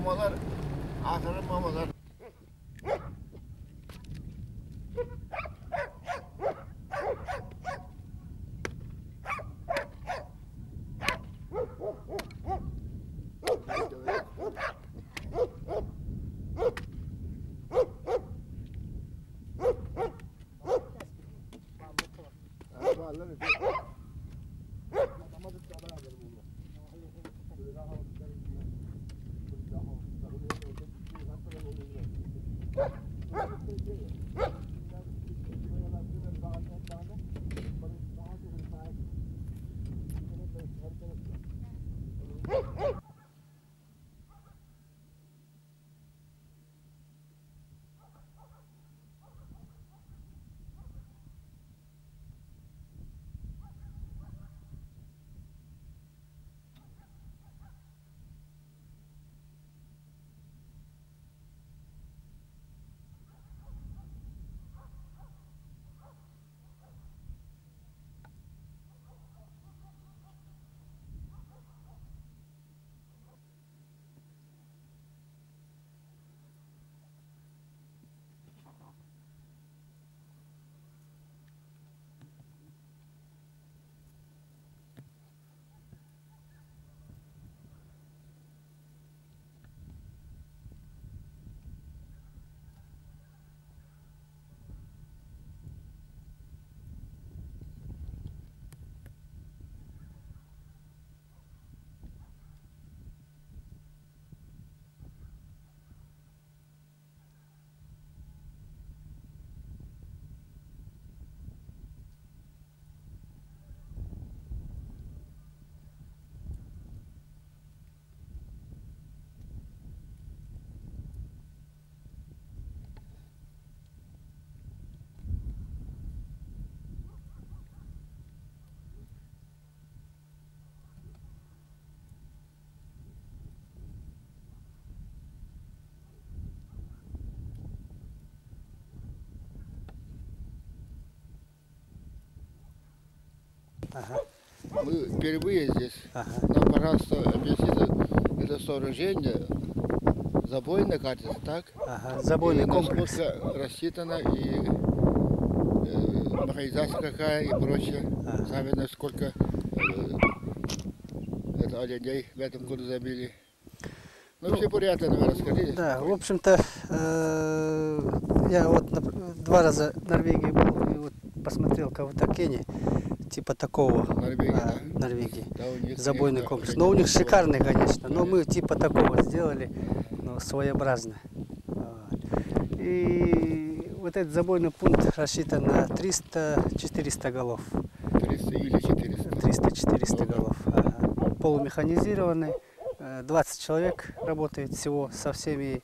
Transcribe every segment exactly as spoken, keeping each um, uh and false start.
mamalar, ahırı mamalar. Ага. Мы впервые здесь. Ага. Нам, пожалуйста, объясните это сооружение, забойная карта, так? Ага. Забойный и комплекс. Насколько рассчитано и э, механизация какая и прочее. Ага. Сами насколько э, это оленей в этом году забили. Ну, ну все порядок, наверное, расскажите. Да, в общем-то, э, я вот на, два раза в Норвегии был и вот посмотрел кого-то Кенни, типа такого. Норвегия, а, да? Норвегии. Да, у них, Забойный конечно, комплекс. Но у них такого. шикарный, конечно, но Конечно. мы типа такого сделали, но своеобразно. Вот. И вот этот забойный пункт рассчитан на триста-четыреста голов. триста или четыреста? триста-четыреста голов. Ага. Полумеханизированный. двадцать человек работает всего со всеми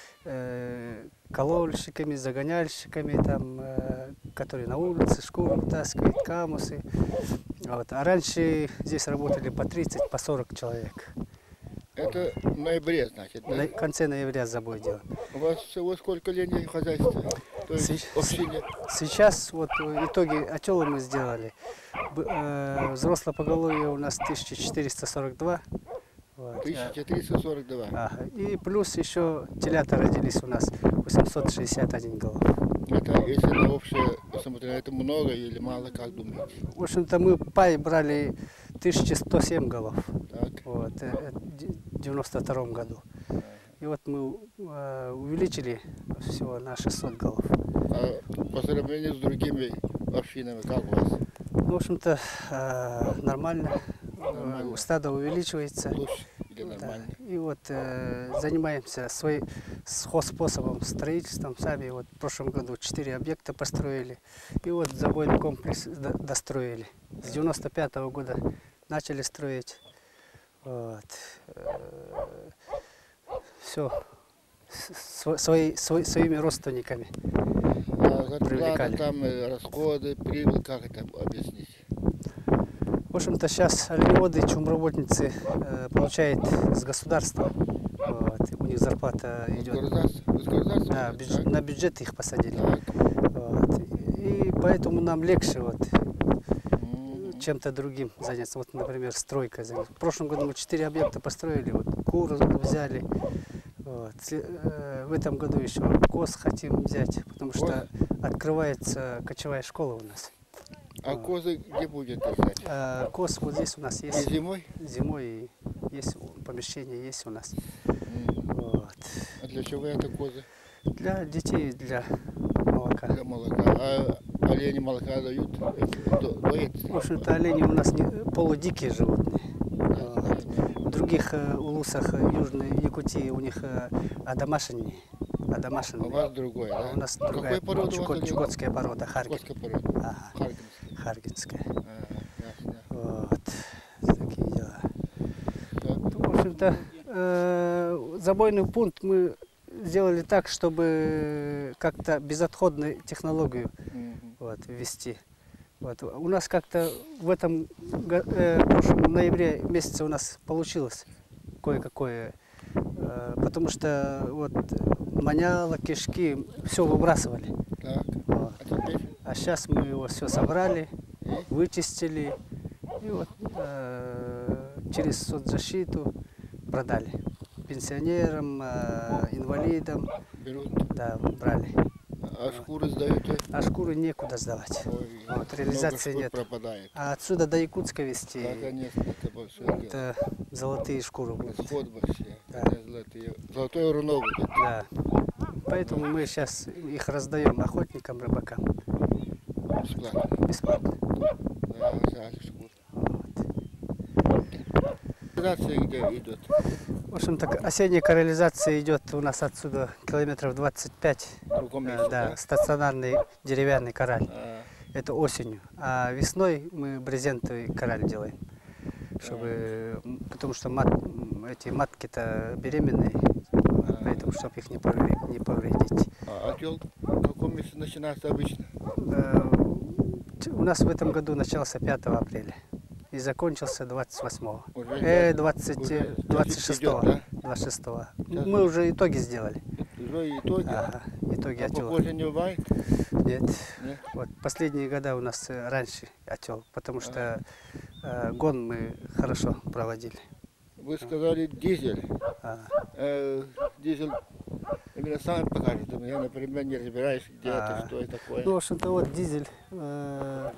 э, колольщиками, загоняльщиками, там, э, которые на улице шкуру вытаскивают, камусы. Вот. А раньше здесь работали по тридцать, по сорок человек. Это в ноябре, значит, да? На конце ноября забой делали. У вас всего сколько леней в хозяйстве? То есть Сеч- общине? Сейчас вот итоги отела мы сделали. Б- э, взрослое поголовье у нас тысяча четыреста сорок два. Вот. тысяча триста сорок два. Ага. И плюс еще телята родились у нас восемьсот шестьдесят один голов. Это если на общее, посмотрим, это много или мало, как думаете? В общем-то мы пай брали тысяча сто семь голов. Так. Вот, э, в девяносто втором году. И вот мы э, увеличили всего на шестьсот голов. А по сравнению с другими общинами, как у вас? Ну, в общем-то, э, нормально. Нормально. Э, Стадо увеличивается. Лучше или Да. нормально? И вот э, занимаемся своим способом строительством. Сами вот в прошлом году четыре объекта построили. И вот забойный комплекс до- достроили. С девяносто пятого года начали строить. Вот. Все. Свои, свои, своими родственниками. А зарплата, Привлекали. там э, расходы, прибыль, как это объяснить? В общем-то, сейчас оленеводы, чумработницы э, получают с государства. Вот. У них зарплата идет. Государство? Государство? Да, бюджет- Так. на бюджет их посадили. Так. Вот. И поэтому нам легче вот, М. чем-то другим заняться. Вот, например, стройкой заняться. В прошлом году мы четыре объекта построили, вот кур взяли, Вот. В этом году еще коз хотим взять, потому что открывается кочевая школа у нас. А вот. Козы где будет держать? А, коз вот здесь у нас есть. И зимой? Зимой есть помещение есть у нас. Mm. Вот. А для чего это козы? Для детей, для молока. Для молока. А олени молока дают? Доят? В общем-то, олени у нас не, полудикие животные. Вот. В других э, улусах э, Южной Якутии у них э, одомашенные. одомашенные. У вас другое, да? А у нас другая порода чукот, чукотская порода, Харгин. Порода. Ага. Харгинская. Харгинская. Ага, ясно. Вот. Такие дела. Ну, в общем-то, э, забойный пункт мы сделали так, чтобы как-то безотходную технологию Mm-hmm. вот, ввести. Вот. У нас как-то в этом э, в прошлом ноябре месяце у нас получилось кое-какое, э, потому что вот маняло, кишки, все выбрасывали. Так. Вот. А теперь? А сейчас мы его все собрали, И? вычистили и вот э, через соцзащиту продали пенсионерам, э, инвалидам. Берут. Да, брали. А шкуры сдаете? А шкуры некуда сдавать. Ой, Вот, реализации много нет. Пропадает. А отсюда до Якутска везти, Да, конечно, это большое дело. это золотые шкуры будут. Расход вообще. Да. Это золотые. Золотое руно будет. Да. Поэтому мы сейчас их раздаем охотникам, рыбакам. Бесплатно. Бесплатно. Да, жаль, шкур. Реализация где идет? В общем-то, осенняя корализация идет у нас отсюда километров двадцать пять. В другом Э, месте, да, да? стационарный деревянный кораль. А, Это осенью. А весной мы брезентовый кораль делаем. Чтобы, м, потому что мат, м, эти матки-то беременные, вот, поэтому чтобы их не повредить. Не повредить. а отел в каком месте начинается обычно? Э, У нас в этом году начался пятого апреля и закончился двадцать восьмого. Уже Э, идет- двадцать, уже двадцать шестого. идет, двадцать шестого. Сейчас Мы уже итоги сделали. Уже итоги. Ага, итоги А отела. попозже не бывает? Нет. Нет? Вот последние года у нас э, раньше отел, потому что э, гон мы хорошо проводили. Вы сказали дизель. А, Э, дизель именно сам покажет. Я, например, не разбираюсь, где А. это, что это такое. ну, в общем-то, вот дизель, э,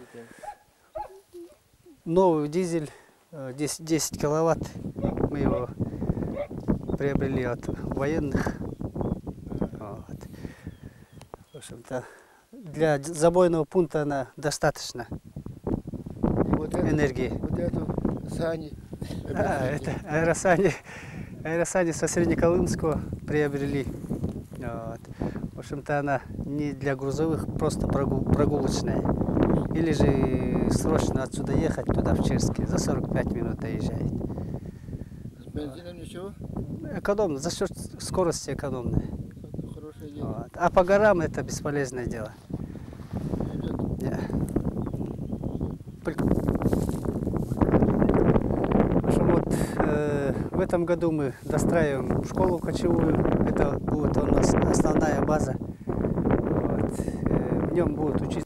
новый дизель, э, десять, десять киловатт. Мы его приобрели от военных. Вот. В общем-то, для д- забойного пункта она достаточно И вот это, энергии. вот эту сани. А, это аэросани, аэросани со Среднеколымского приобрели. Вот. В общем-то, она не для грузовых, просто прогул, прогулочная. Или же срочно отсюда ехать туда, в Чирский, за сорок пять минут доезжает. С бензином ничего? Экономно, за счет скорости экономная. Это хорошее дело. Вот. А по горам это бесполезное дело. Идет. Не. Прик- В общем, вот, э, в этом году мы достраиваем школу кочевую. Это будет у нас основная база. Вот. Э, в нем будут учиться.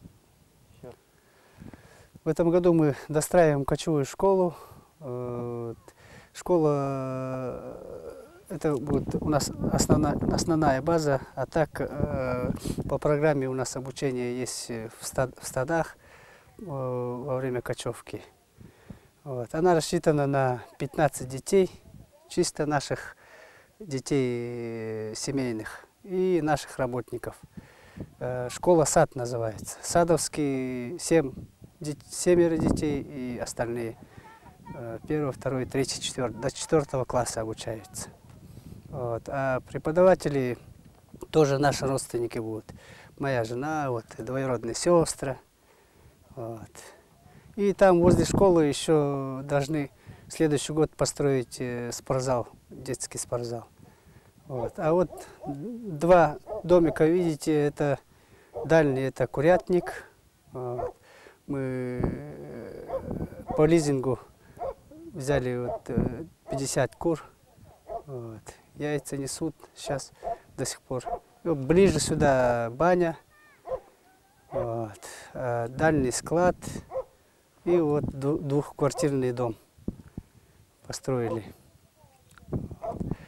В этом году мы достраиваем кочевую школу. Э, Школа э, это будет у нас основная, основная база, а так э, по программе у нас обучение есть в, стад, в стадах э, во время кочевки. Вот. Она рассчитана на пятнадцать детей, чисто наших детей э, семейных и наших работников. Э, школа «Сад» называется. Садовский семь, де, семеро детей и остальные э, первый, второй, третий, четвертый, до четвертого класса обучаются. Вот. А преподаватели тоже наши родственники будут. Моя жена, вот, двоюродные сестры. Вот. И там возле школы еще должны в следующий год построить э, спортзал, детский спортзал. Вот. А вот два домика, видите, это дальний, это курятник. Вот. Мы э, по лизингу взяли вот, э, пятьдесят кур. Вот. Яйца несут сейчас до сих пор. И вот ближе сюда баня, вот. А дальний склад и вот двухквартирный дом построили.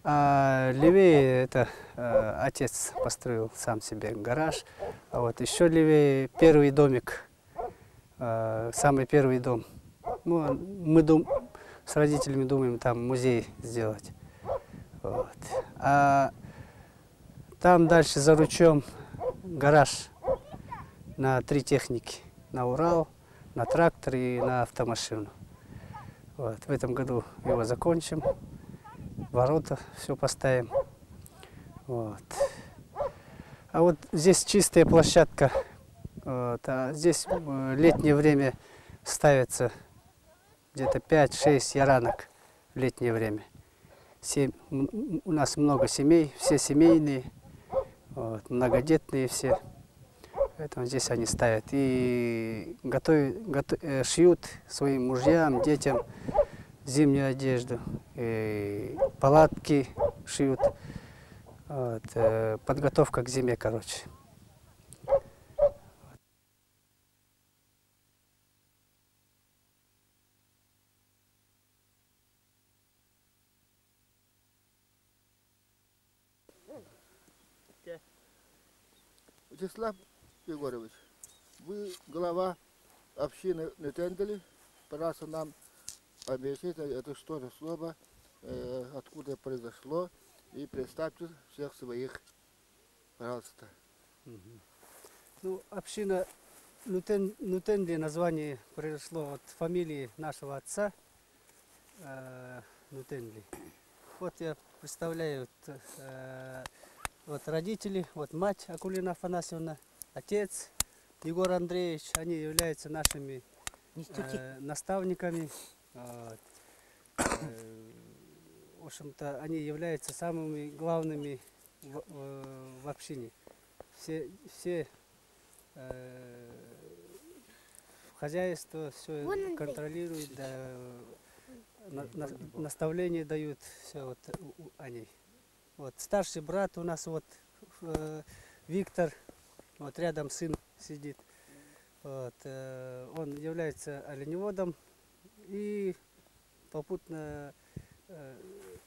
А левее это э, отец построил сам себе гараж. А вот еще левее первый домик, э, самый первый дом. Ну, мы дум, с родителями думаем там музей сделать. Вот. А там дальше за ручьем гараж на три техники. На Урал, на трактор и на автомашину. Вот. В этом году его закончим. Ворота все поставим. Вот. А вот здесь чистая площадка. Вот. А здесь в летнее время ставится где-то пять-шесть яранок в летнее время. Семь, у нас много семей, все семейные, вот, многодетные все. Поэтому здесь они ставят и готовят, готов, шьют своим мужьям, детям зимнюю одежду, и палатки шьют. Вот, э, подготовка к зиме, короче. Вячеслав Егорович, вы глава общины Нетендели. Пожалуйста, нам объясните, это что за слово, э, откуда произошло, и представьте всех своих, пожалуйста. Ну, община Нутен, Нутенли, название произошло от фамилии нашего отца э, Нутенли. Вот я представляю, вот, э, вот родители, вот мать Акулина Афанасьевна, отец Егор Андреевич, они являются нашими э, наставниками. Вот. Э, в общем-то, они являются самыми главными в, в, в общине. Все, все э, хозяйство все контролируют, да, на, на, наставления дают, все вот у, они. Вот старший брат у нас вот э, Виктор, вот рядом сын сидит. Вот, э, он является оленеводом и попутно э,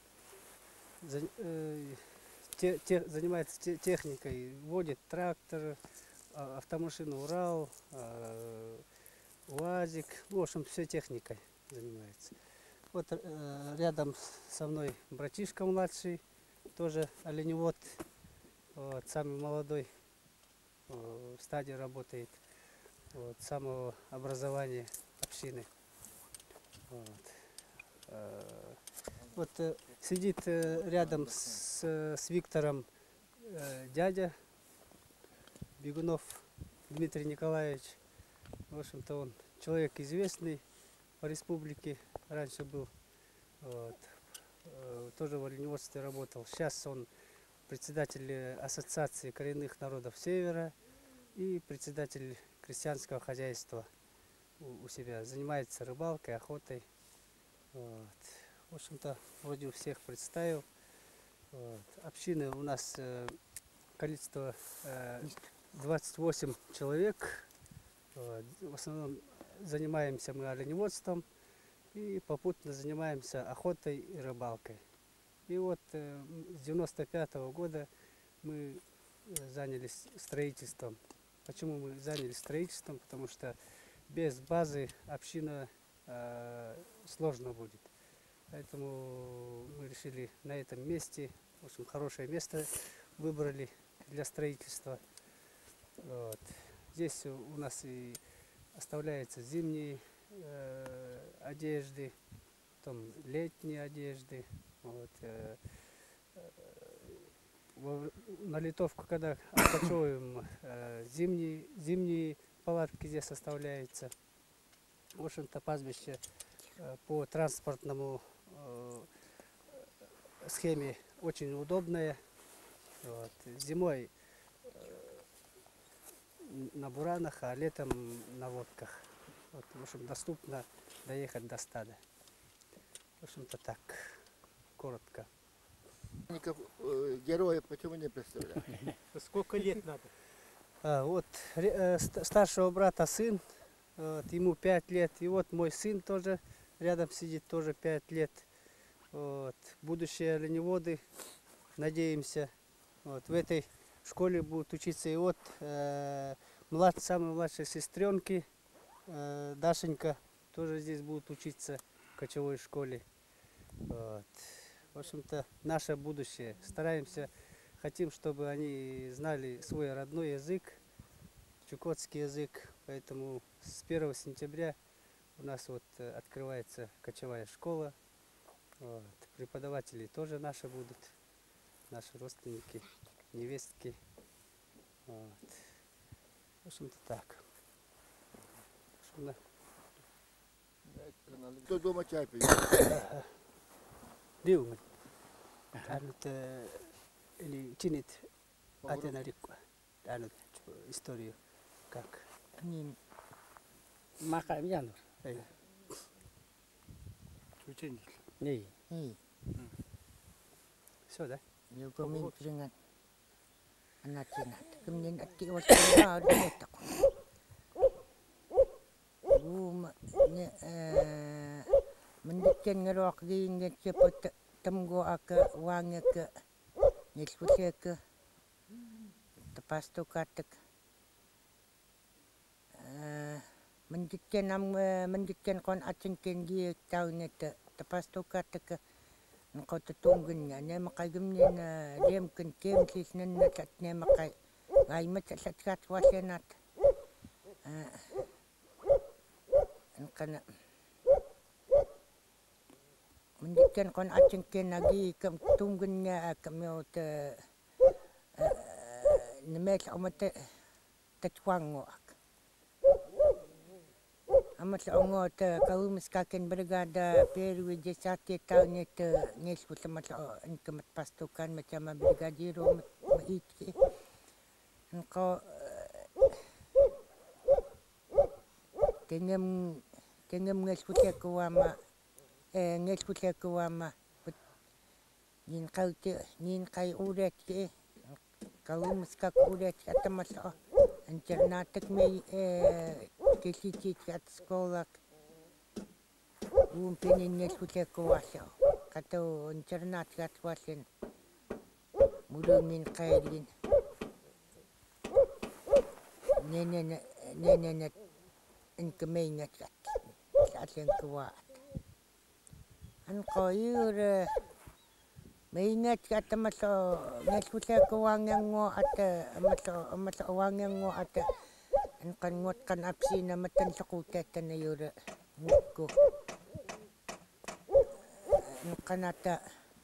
за, э, те, те, занимается те, техникой, водит трактор, автомашину Урал, э, УАЗик, в общем, все техникой занимается. Вот э, рядом со мной братишка младший, тоже оленевод, вот, самый молодой, э, в стадии работает, вот, самого образования общины. Вот, э, вот э, сидит э, рядом с, с Виктором э, дядя Бегунов Дмитрий Николаевич. В общем-то, он человек известный по республике, раньше был, вот, э, тоже в оленеводстве работал. Сейчас он председатель Ассоциации коренных народов Севера и председатель крестьянского хозяйства у, у себя. Занимается рыбалкой, охотой. Вот. В общем-то, вроде у всех представил. Вот. Общины у нас э, количество э, двадцать восемь человек. Вот. В основном занимаемся мы оленеводством и попутно занимаемся охотой и рыбалкой. И вот э, с девяносто пятого года мы занялись строительством. Почему мы занялись строительством? Потому что без базы община э, сложно будет. Поэтому мы решили на этом месте, в общем, хорошее место выбрали для строительства. Вот. Здесь у нас и оставляются зимние э, одежды, потом летние одежды. Вот. Э, э, на литовку, когда откачиваем, э, зимние, зимние палатки здесь оставляются. В общем-то, пастбище э, по транспортному э, схеме очень удобная. Вот. Зимой э, на буранах, а летом на лодках. Вот, в общем, доступно доехать до стада. В общем-то, так, коротко. Э, героя почему не представляю? Сколько лет надо? А, вот э, старшего брата сын, вот, ему пять лет. И вот мой сын тоже рядом сидит, тоже пять лет. Вот. Будущие оленеводы, надеемся. Вот. В этой школе будут учиться и вот э, млад, самой младшей сестренки э, Дашенька тоже здесь будут учиться в кочевой школе. Вот. В общем-то, наше будущее. Стараемся, хотим, чтобы они знали свой родной язык, чукотский язык. Поэтому с первого сентября у нас вот э, открывается кочевая школа. Вот. Преподаватели тоже наши будут, наши родственники, невестки. Вот. В общем-то так. В общем, Кто дома чай пьет? Дилман. Анут или чинит атенарику. Анут историю как. Нин. Мака мянур. Ученик. Не. Эй, Все, да? я помню, принят. Она тянет. Ко мне отки вот сюда, вот так. Бум, не, э, мендикен нерок гинге чепот тамго ака вангека, не слушека, тапасту катек. Мендикен нам, мендикен кон ачинкен ги таунет, тапасту катек. Нкот тунгnya ne makai gemnen dem ken kem sisnen na tat ne makai gai mat satkat wasenat nkana mendikan kon aceng ken lagi kem tunggnya kemot nemet amat tatwango amat ongot kau miskaken brigada perwi jesati tahun itu ngesku sama engkemat pasukan macam brigadiro maitki engkau tengem tengem ngesku sekuama eh ngesku sekuama nin kau te nin kai uret ke kau miskak uret kata masa encernatek me eh Kesici kat sekolah, umpenin ngesute kuasa, kata encernat kat kuasen, mudungin kailin, nene nene enkemeingat kat, sasen kuat. Ankoyur, meingat kata masa ngesute kuangengo ate masa masa kuangengo ate. Kan ngot kan apsi na matan sa kutetan na yura ngutko. Kanata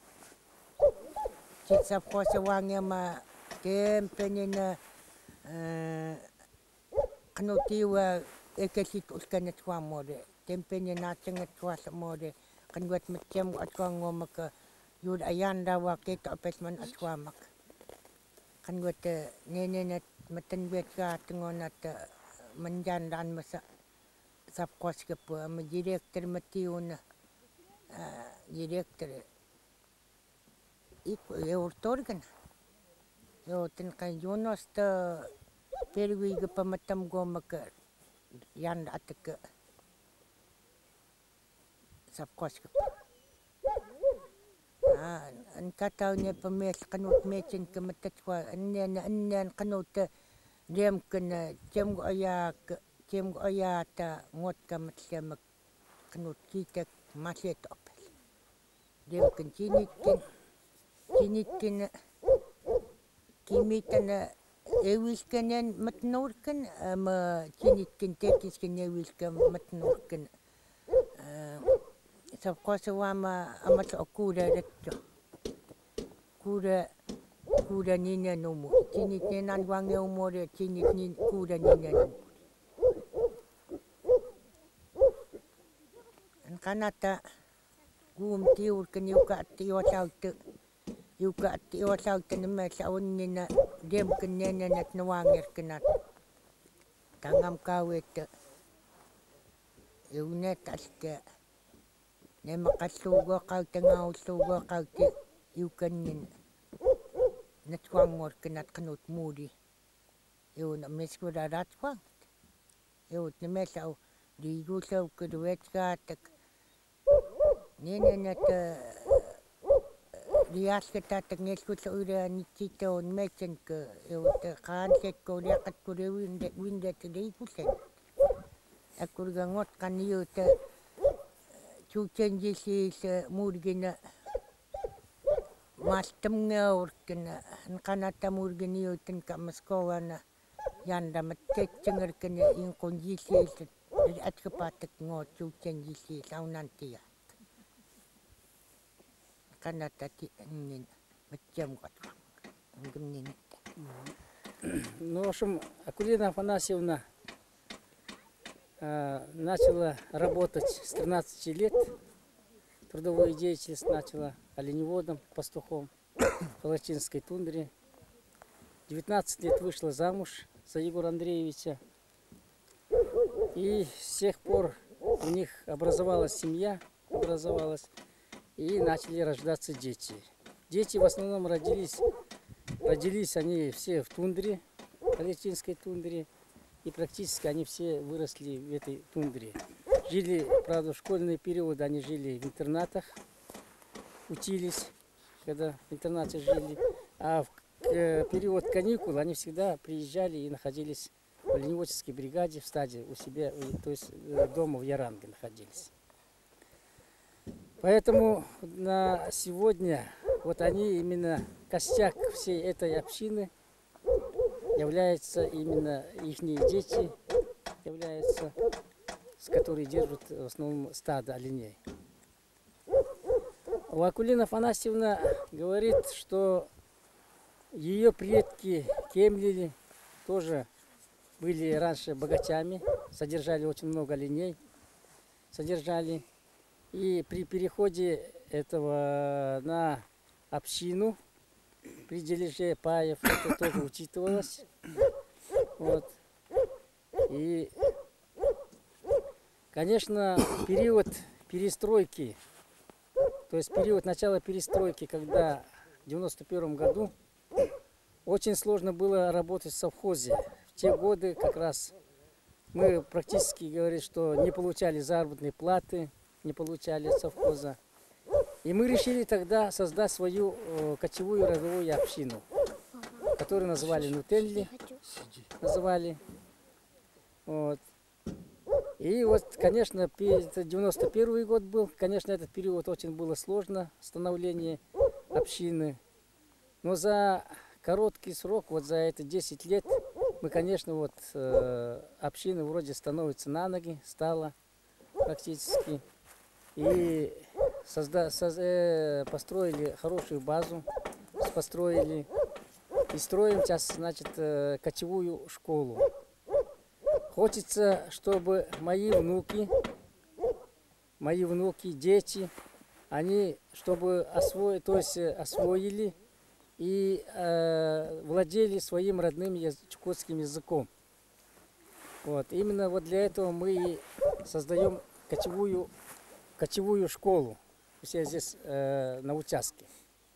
citsap ko sa wangya ma kempenye na kanutiwa ekesit uskan at kwa more. Kempenye natsang at kwa sa more. Kanwat matyam at kwa ngomaka yur ayan dawa kita apesman at kwa mak. Kanwat nene na matan bet ka tengon at menjandan masa sapkos ke pu am direktur matiun direktur iku e ortorgan yo ten kan Jonas ta perwi ke pamatam go mak yan atek sapkos ke ah an kataunya pemes kanut mecin ke matatwa annen annen kanut dem kena cem goya cem goya ta ngot kam cem kanut kita masih topel dem ken cini ken cini ken kimi kena ewis kenen matnur ken ma cini ken tekis ken ewis ken matnur ken sapkos wama amat okura retto kura kuda nina nomu, cini tenan wangi umur, cini ni kuda nina nomu. Kanata gum tiur kan yuka tiwa saute, yuka tiwa saute ni mesa unina dem kan nena nat nawangir kanat. Tangam kawet, yunet aske, nema kasugo kau tengau sugo kau ti yukan nina. Natwangor kenat kanut mudi. Yo na mesku darat wang. Yo na mesau di gusau keduet katak. Nene nat Liaskata tangeskut uranititoon metsenk eut qaanset kuliaqat kuliwinde winde tiliikusen. Akurgangot kaniuta chuchenjisiis murgina mastamngaurkina nqanata murginiutan kamaskowana yandamat tetsingerkina inqunjisiis atkapatak ngo chuchenjisiis aunantia. Ну, в общем, Акулина Афанасьевна э, начала работать с тринадцати лет, трудовую деятельность начала оленеводом, пастухом в Палачинской тундре. девятнадцать лет вышла замуж за Егора Андреевича. И с тех пор у них образовалась семья, образовалась. И начали рождаться дети. Дети в основном родились, родились они все в тундре, в Палачинской тундре. И практически они все выросли в этой тундре. Жили, правда, в школьные периоды они жили в интернатах, учились, когда в интернате жили. А в период каникул они всегда приезжали и находились в оленеводческой бригаде в стаде у себя, то есть дома в Яранге находились. Поэтому на сегодня вот они именно костяк всей этой общины являются именно их дети, являются, с которыми держат в основном стадо оленей. Акулина Афанасьевна говорит, что ее предки кемлили тоже были раньше богатями, содержали очень много оленей, содержали. И при переходе этого на общину, при дележе паев, это тоже учитывалось. Вот. И, конечно, период перестройки, то есть период начала перестройки, когда в девяносто первом году очень сложно было работать в совхозе. В те годы как раз мы практически, говорит, что не получали заработной платы, не получали совхоза. И мы решили тогда создать свою э, кочевую родовую общину, которую называли Нутелли, называли. Вот. И вот, конечно, девяносто первый год был, конечно, этот период очень было сложно, становление общины. Но за короткий срок, вот за это десять лет, мы, конечно, вот э, община вроде становится на ноги, стала практически. И созда, соз, э, построили хорошую базу, построили и строим сейчас, значит, э, кочевую школу. Хочется, чтобы мои внуки, мои внуки, дети, они, чтобы освоили, то есть освоили и э, владели своим родным чукотским языком. Вот. Именно вот для этого мы создаем кочевую кочевую школу, все здесь э, на участке.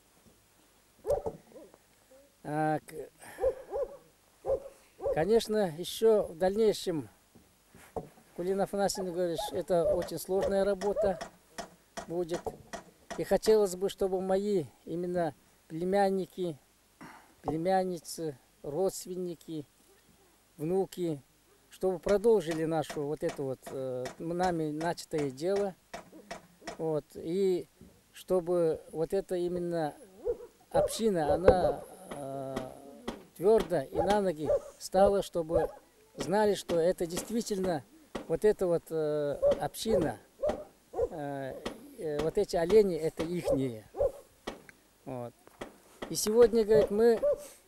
А, конечно, еще в дальнейшем, Акулина Афанасьевна говорит, это очень сложная работа будет. И хотелось бы, чтобы мои именно племянники, племянницы, родственники, внуки, чтобы продолжили нашу вот это вот э, нами начатое дело. Вот, и чтобы вот эта именно община, она э, твердо и на ноги стала, чтобы знали, что это действительно вот эта вот э, община, э, э, вот эти олени, это ихние. Вот. И сегодня, говорит, мы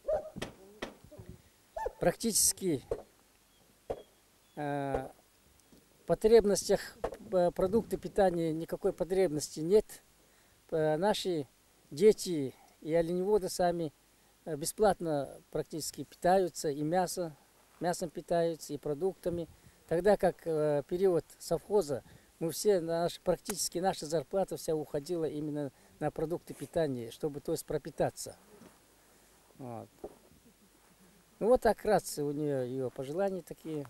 практически э, в потребностях продукты питания никакой потребности нет. Наши дети и оленеводы сами бесплатно практически питаются, и мясо, мясом питаются, и продуктами. Тогда как в период совхоза мы все, наш, практически наша зарплата вся уходила именно на продукты питания, чтобы, то есть, пропитаться. Вот. Ну вот так вкратце у нее ее пожелания такие.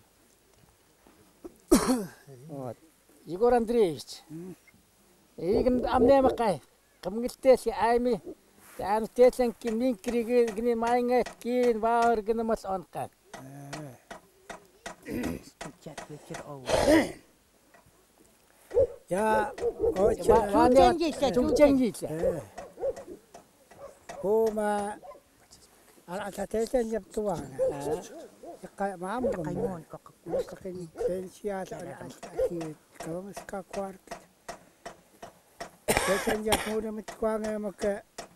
Вот. Егор Андреевич, игн амне макай, камгилтеси айми Anu teteng kini kiri gini mainget kin war gini mas onkat. Chat pikir oh. Ya, oh Cuceng jisa, Cuceng jisa. Huma anak teteng jap tuang. Kayak mampu. Kaimon kok. Kakin pensia ada asyik kalau meska kuar. Teteng jap muda metuang maka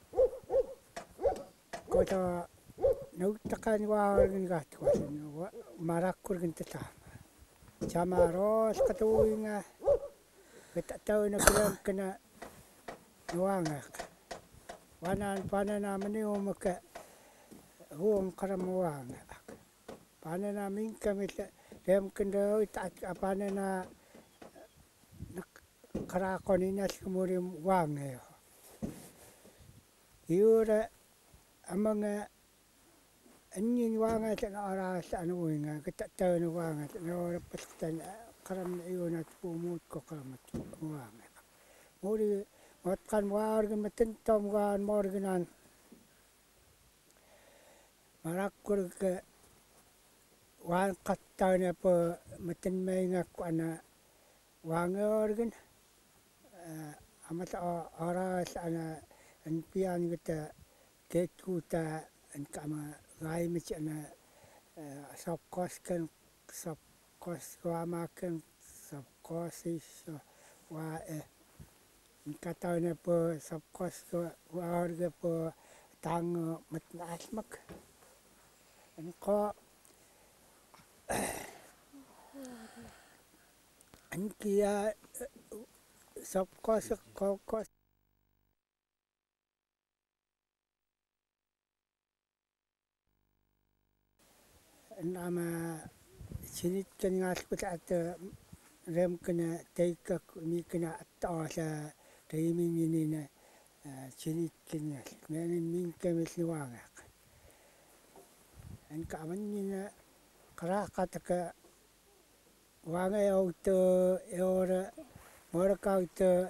kota nuktakan war gini kat kuasin. Marakur gini tetap. Camaros katuinga. Kita tahu nak kena kena nuangak. Wanan panan amani umaka huam karam nuangak. Panan amin kami dem kena itat panan na karakon ini semurim wang yo. Iura amanga anyin wanga tak aras anu inga kita tahu nuanga tak orang pastan karam iuna pumut ko karam nuanga. Muri matkan wargan matentom gan morganan marakur ke wan kattane apa maten mainga ko ana wanga organ amat aras ana an pian kita ketuta an kama gai macana sop kos kan sop kos wa makan sop kos is wa eh kata ni apa sop kos wa harga apa tang matnas mak an ko an kia sop kos ko kos nama sinit kan ngas pecat rem kena teika ni kena atasa timing ini na sinit kena menin min kemis nuangak an kaman ni na kara kataka wanga auto eora mora kauto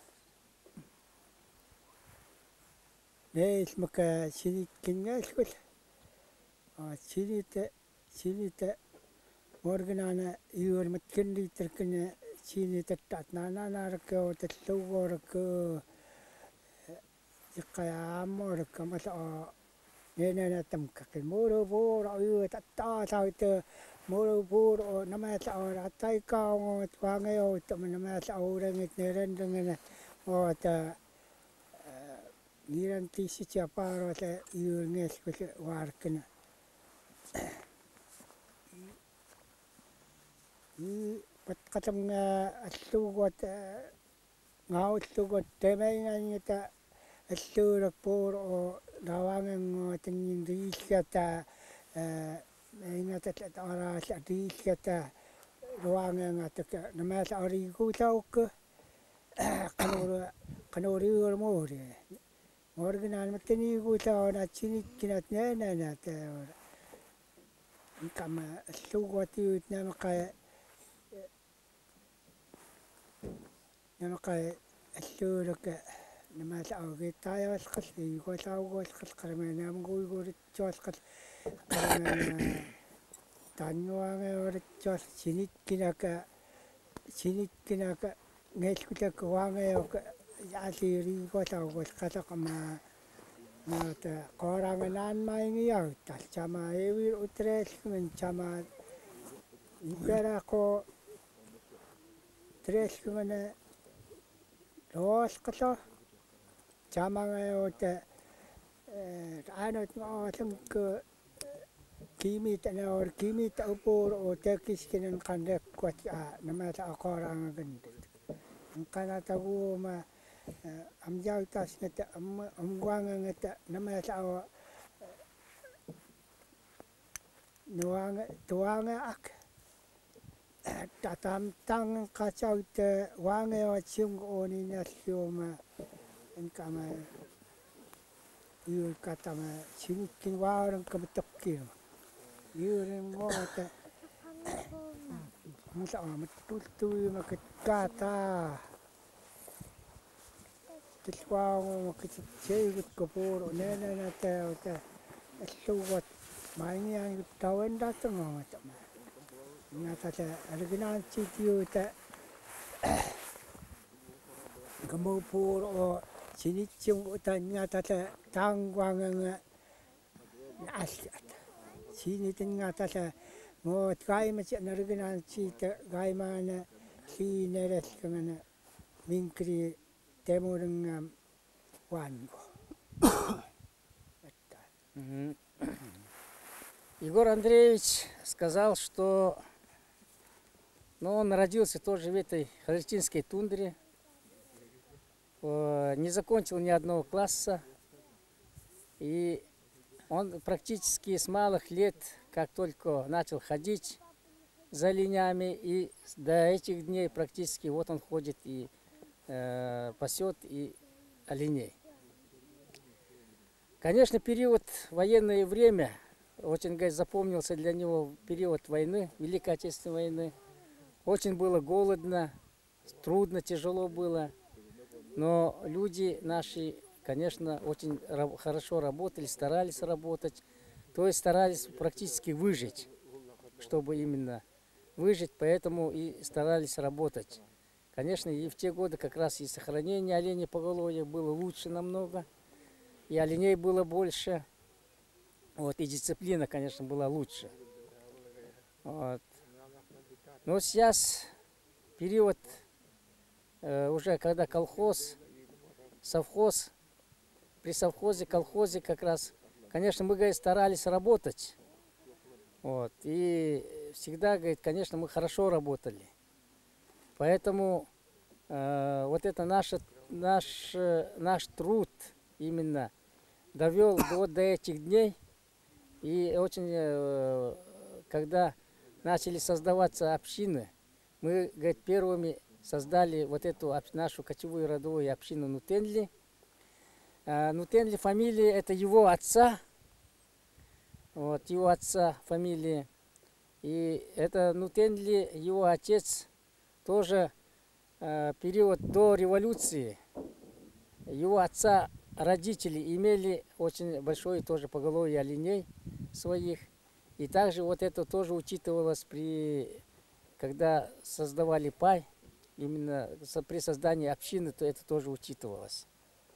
nes maka sinit kena skut sinit sinit morganana iur matkendi terkena sinit tat nana narko tetluor ke kaya amor kamas a nena tamka ke moro bor iur tatta saute moro bor nama sa atai ka wangai o nama sa orang neren dengan o ta niran tisi siapa ro ta iur nes ke warkena i pat katam nga asugot ngau sugot temay nga ngita asurak por o dawangan tingin riskata nga ta ara sa riskata dawangan ta namasa arigo tauk kanor kanori or more morgan matini go ta na chinik kinat na na ta kama sugot yut na maka nama kaya asurak nama tahu kita ya sekas ini kau tahu kau sekas karena nama kau kau recos sekas karena tanwa kau recos sinit kena ke sinit kena ke nges kita ke wang kau ke asiri kau tahu kau sekas kama mata orang nan main ya tak sama ewi utres mencama ibara ko tres kemana Los kaso, sama ngayon te, ano ng ke kimi tana or kimi ta upor o tekis kinan kandek kwat a namata akora ang ganda. Ang kanata ko ma amjaw tas ngata am amwang ngata namata o nuang tuanga ak. Tatam tang kacau te wange o cium oni nasioma engkama iu kata ma sinikin warang kebetukir iu remota musa amat tutu maket kata Tilwao kitchaygut kapur nena na ta ta allugat maingi tawan datango tama. Ngata ta original chitio ta gamopur o sinichung ta ngata ta tangwanga asat. Sinitin ngata ta ngo gaima chi original chita gaima na si neres kangana minkri темурин ванго. Егор Андреевич сказал, что ну, он родился тоже в этой халичинской тундре, не закончил ни одного класса, и он практически с малых лет, как только начал ходить за оленями, и до этих дней практически вот он ходит и пасет и оленей. Конечно, период военное время, очень, говорит, запомнился для него период войны, Великой Отечественной войны. Очень было голодно, трудно, тяжело было. Но люди наши, конечно, очень хорошо работали, старались работать. То есть старались практически выжить, чтобы именно выжить, поэтому и старались работать. Конечно, и в те годы как раз и сохранение оленей поголовья было лучше намного, и оленей было больше, вот, и дисциплина, конечно, была лучше. Вот. Но сейчас период, э, уже когда колхоз, совхоз, при совхозе, колхозе как раз, конечно, мы, говорит, старались работать. Вот, и всегда, говорит, конечно, мы хорошо работали. Поэтому э, вот это наше, наш, наш труд именно довел до, до этих дней. И очень, э, когда начали создаваться общины, мы, говорит, первыми создали вот эту нашу кочевую родовую общину Нутенли. Э, Нутенли фамилия, это его отца, вот, его отца фамилия. И это Нутенли, его отец, тоже э, период до революции, его отца родители имели очень большое тоже поголовье оленей своих. И также вот это тоже учитывалось при, когда создавали пай, именно при создании общины, то это тоже учитывалось.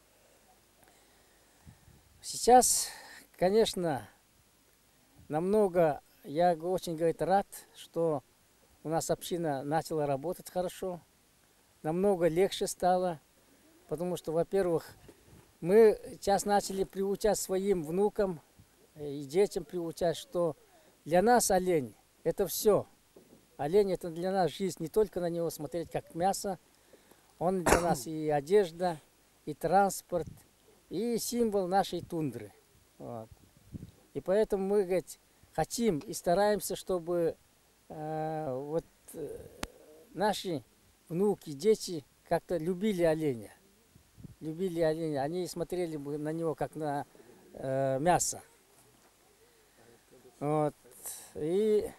Сейчас, конечно, намного, я очень, говорит, рад, что у нас община начала работать хорошо, намного легче стало, потому что, во-первых, мы сейчас начали приучать своим внукам и детям приучать, что для нас олень – это все. Олень – это для нас жизнь, не только на него смотреть как мясо, он для нас и одежда, и транспорт, и символ нашей тундры. Вот. И поэтому мы, говорит, хотим и стараемся, чтобы э, вот, э, наши внуки, дети как-то любили оленя. Любили оленя. Они смотрели бы на него как на э, мясо. Вот. И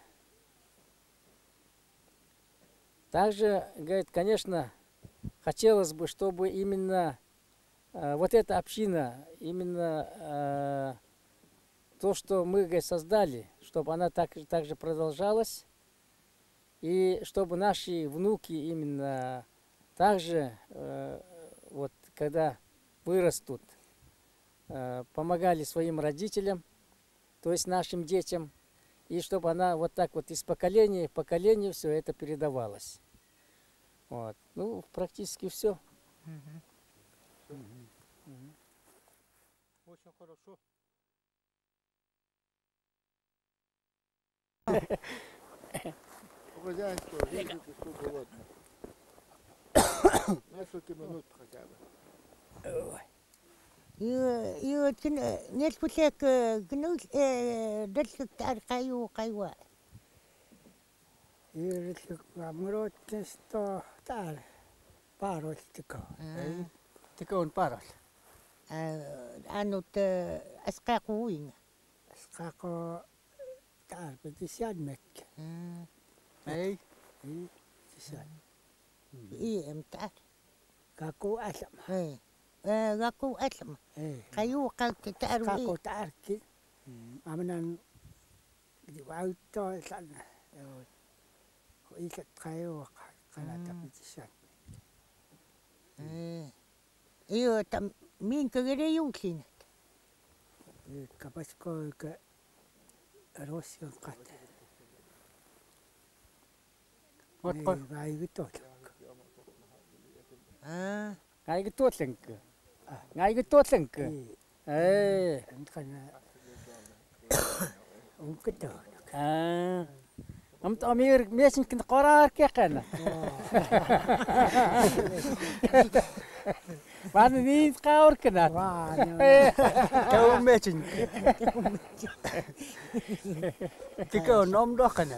также, говорит, конечно, хотелось бы, чтобы именно э, вот эта община, именно э, то, что мы, говорит, создали, чтобы она так, так же продолжалась, и чтобы наши внуки именно также, э, вот, когда вырастут, э, помогали своим родителям, то есть нашим детям, и чтобы она вот так вот из поколения в поколение все это передавалось. Вот. Ну, практически все. Очень хорошо. Хозяйство, видите, сколько вот. Несколько минут хотя бы. И вот несколько гнус дальше таркаю кайва. И амрот сто тар паростико. Тика он парол. Анут аскакуин. Скако тар пятьдесят метр. Эй, И пятьдесят. И эмтар. Каку асам. Эй. gaku asma. Eh. Kayu kaki taru. Kako tarki. Amanan di auto sana. Ko ikat kayo kana tapisan. Eh. Iyo tam min kagere yukin. Eh kapas ko ke Rosio kat. Вот Eh по- vai gitu. Ah. Ngai cái tuột lưng cơ. Ngai cái tuột lưng cơ. Eh, Ê. kana un kedo. À. Am ta mir mesin kin qarar ke qana. Baan ni qaur kana. Wah, Kau mecin. Kau nom doh kan.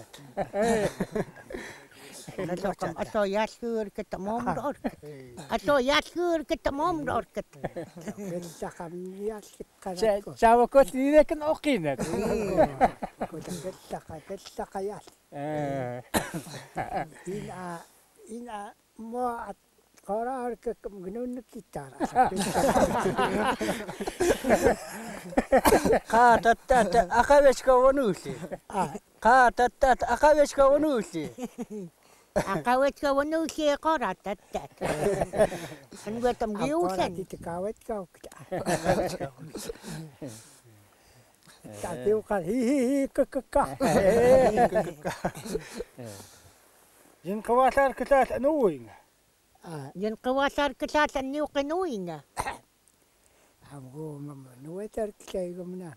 Atau yaskur kita mom dor. Atau yaskur kita mom dor. bella kamia kana. Chawa kot ni ne kan oqina. Ko bella ka bella ka ya. Eh. Ina ina mo at qarar ke gnun kitar. Qa tatta akavech ka wanusi. Ah, Qa tatta akavech ka wanusi. Akawet ka wanu si korat tatat. Kan gua tam qarar giusan. ti kawet ka. Tapi kan hi hi hi ke ke ka. Jin kawatar ketat anuing. Ah, Yan kawasar kasatan niyo kanuina. amgo mama no etar kay gumna.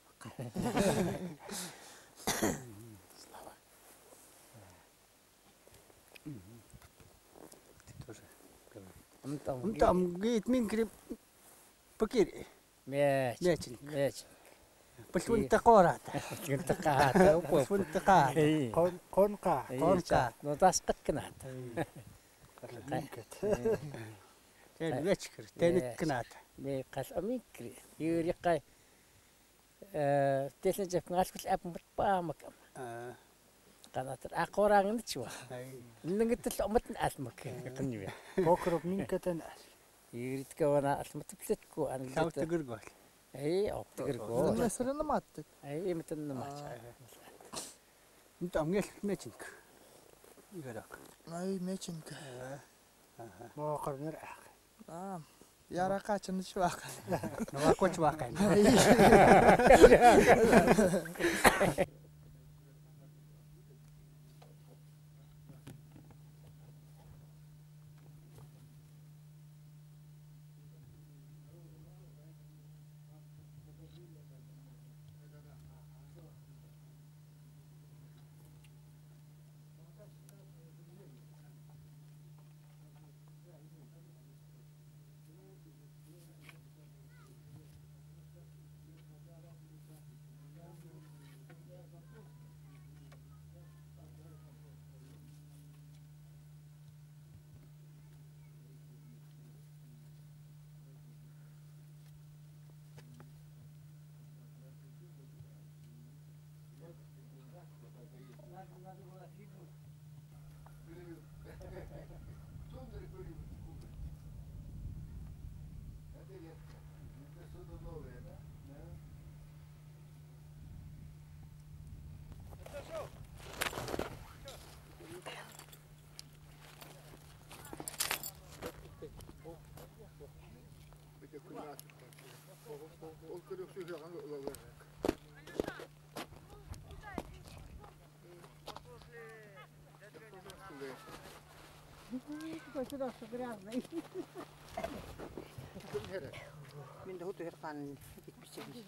Am ta. Am tam git min krip pakir. Mech. Mecin. Mech. Pulun taqorat. Kin taqata. Pulun taqat. Ey. Kon kon ka. Kon ka. No tasqat kana. Ten vechkir. Ten knat. Me qas amikri. Yuri qai. Eh, tesna jek ngaskus ap mpa mak. Kana ter aqorang ni chwa. Ningit lomat asmak. Qanwi. Bokrop min katan. Yuri tkawana asmat tletku an. Kau tegurgol. Ey, op tegirgo. Nasrana mat. Ey, matan ma. Am ngel mecin. Igarak. Ay mechinka. Mo qarnar. Ah. Yara kachan shwak. Nawa ko chwakan. Min dah tu herkan bisik-bisik.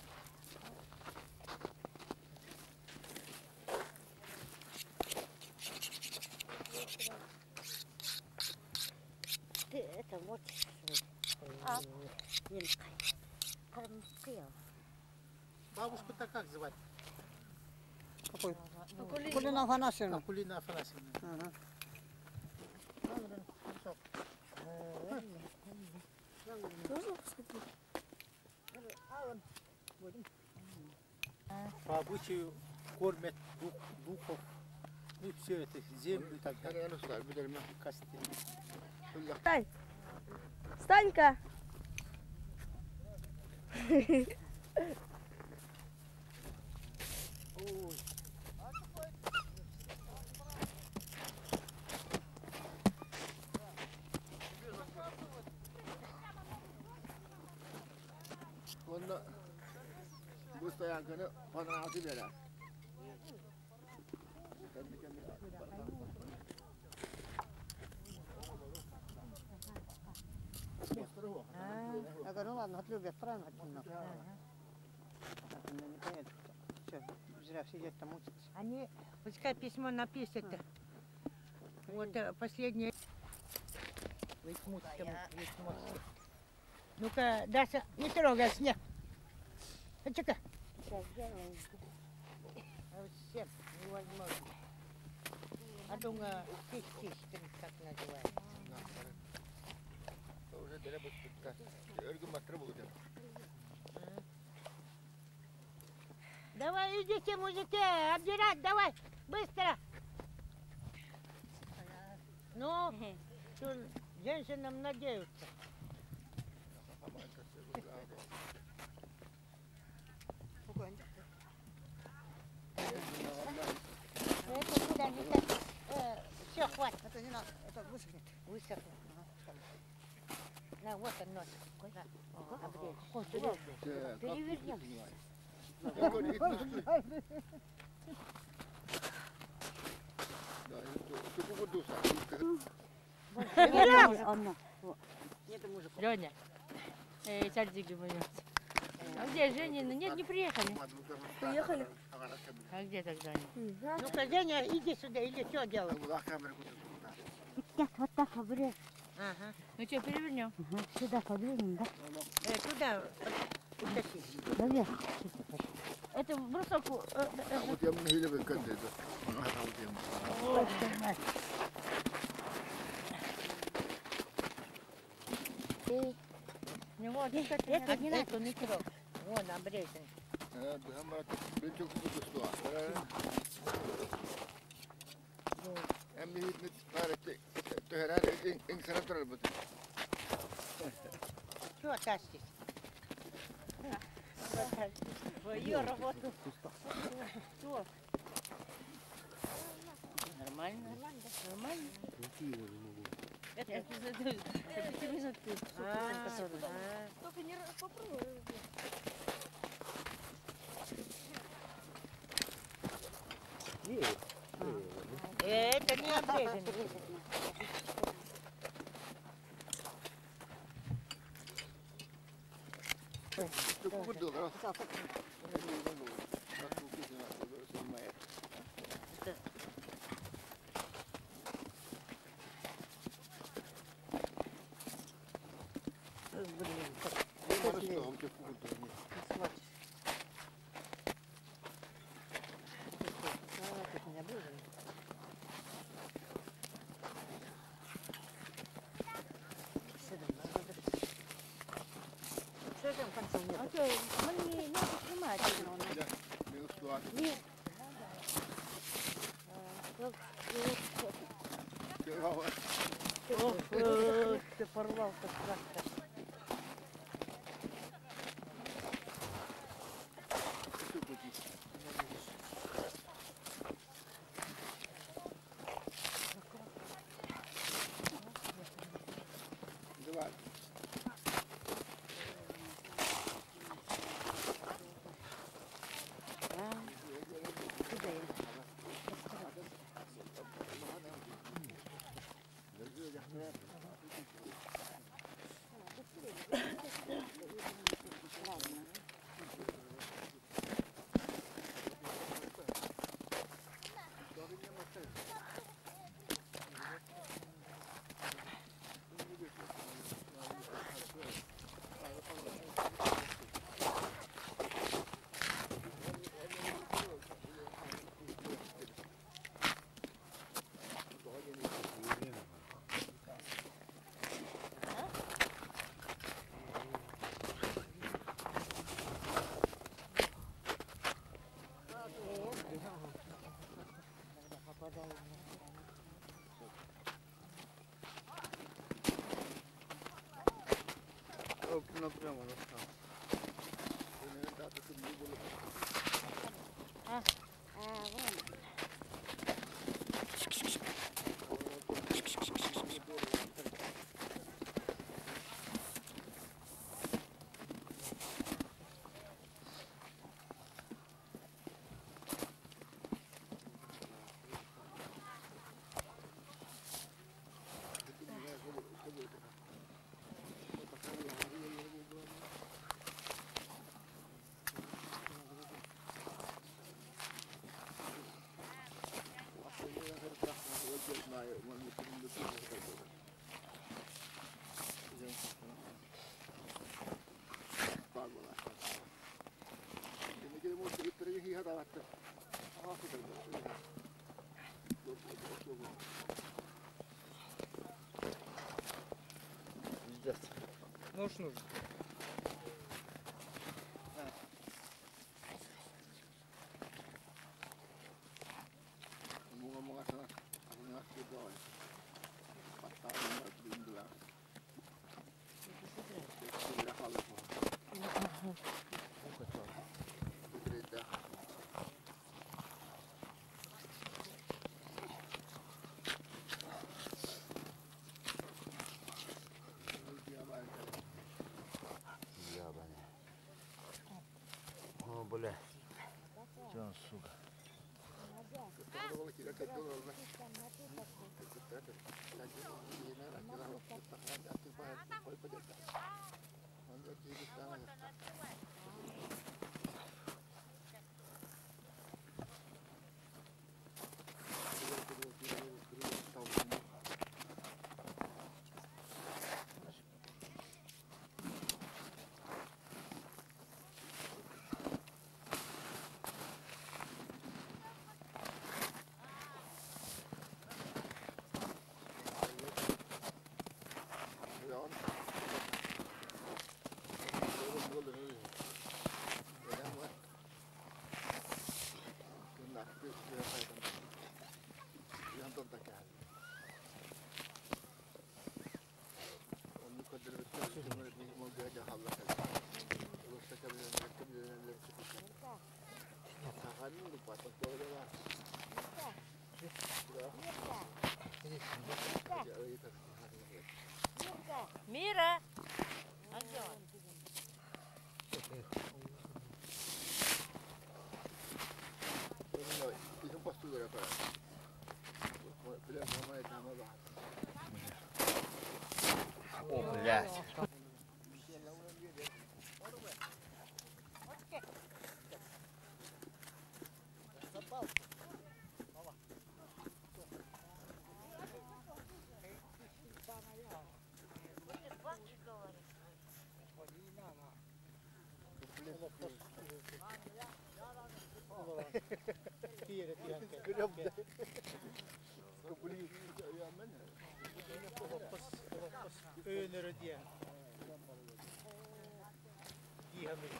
Это вот. А, не кай. Бабушку-то как звать? Какой? Кулина Афанасьевна. Акулина Афанасьевна. Ага. По обычаю кормят дух, духов. И все это, землю и так далее. Костей. Стань! Стань-ка! Onda bu stoyankını bana altı verer. Agar ну ладно, отлюбят, правильно отдельно. Все, зря сидеть там учатся. Они, пускай письмо напишет. Вот э, последнее. Высмутскому письмо. Ну-ка, Даша, не трогай снег. Хочу-ка. Вообще невозможно. А думаю, кистичкин, как называется. Уже требует örgün metre bulacağım. Давай, идите, мужики, обдирать, давай, быстро. Ну, что, женщинам надеются. Это куда не так. Все, хватит. Это не надо, это высохнет. Высохнет. На, вот он нос. На, обрежь. Перевернем. Я говорю, ит ностуй. Да, ты кукурдуса. Леня, э, садики пойдем. А где Женя? Ну нет, не приехали. Приехали. А где тогда они? Ну-ка, Женя, иди сюда, или что делать? Нет, вот так обрежь. Ага. Ну что, перевернем? Ага, сюда подвинем, да? Э, туда утащи. Наверх. Это брусок. э, э, Вот я мне или выкатываю. Не вот, это, Это не не надо. эту не трогай. Вон обрезан. Ben çok kutlusu var. Hem de hiç net töhrer en sana törer bu. Чего тащишь? Свою работу. Что? Нормально? Нормально? Это, это, это, это телевизор ты. Только не попробуй. Это не обрезано. Çok kutlu var. А что, мы не надо снимать. Нет. Ох, ты порвал как трактор. Давай. Напрямо, напрямо. Нож нужен. Бля. Че он, сука? Мира! А где он? О, блядь. Öner diye. Diye mi?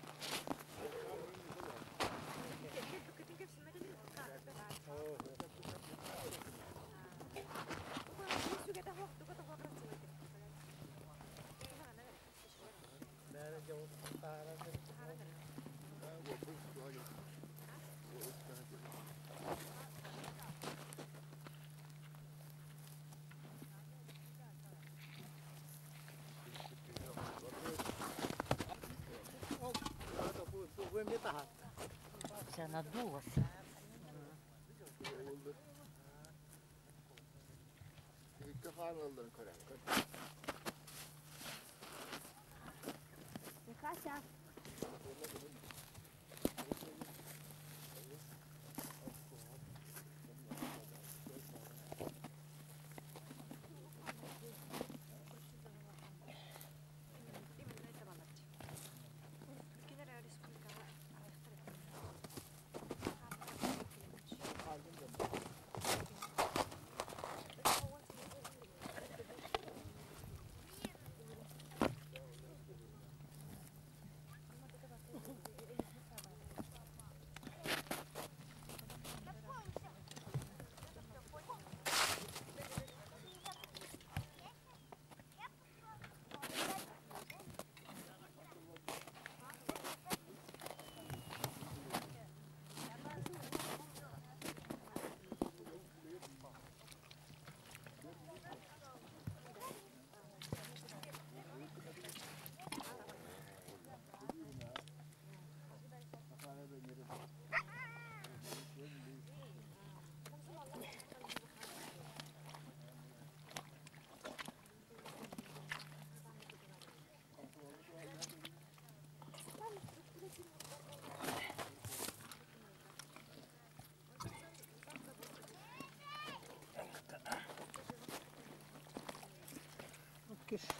Вся надулась. Хася.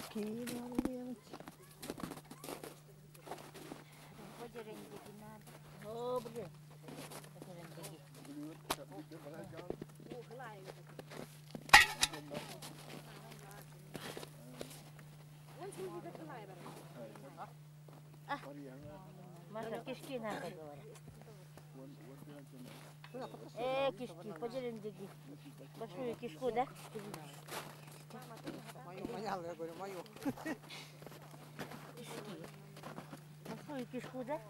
Маша, кишки надо, говорят. Э, кишки, по-дерендеги. Большую кишку, да? Мою поняла, я говорю, мою. Кишки. Большую кишку, да?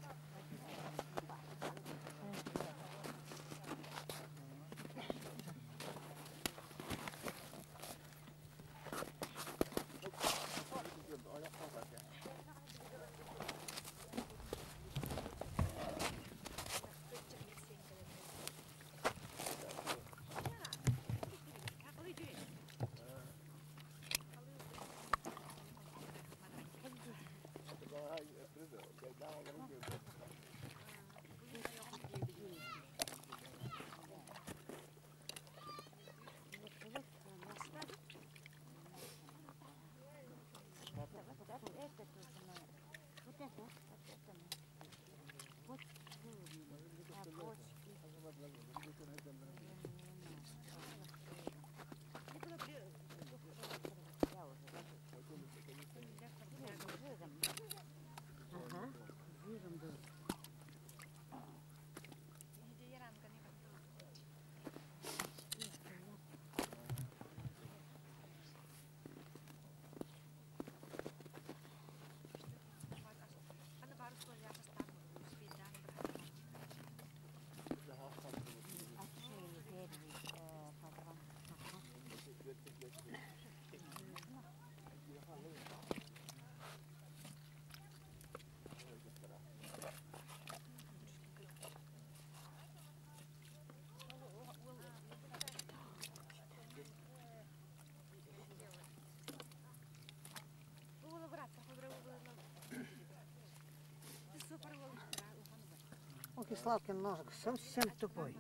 Ох, и Славкин ножик совсем тупой.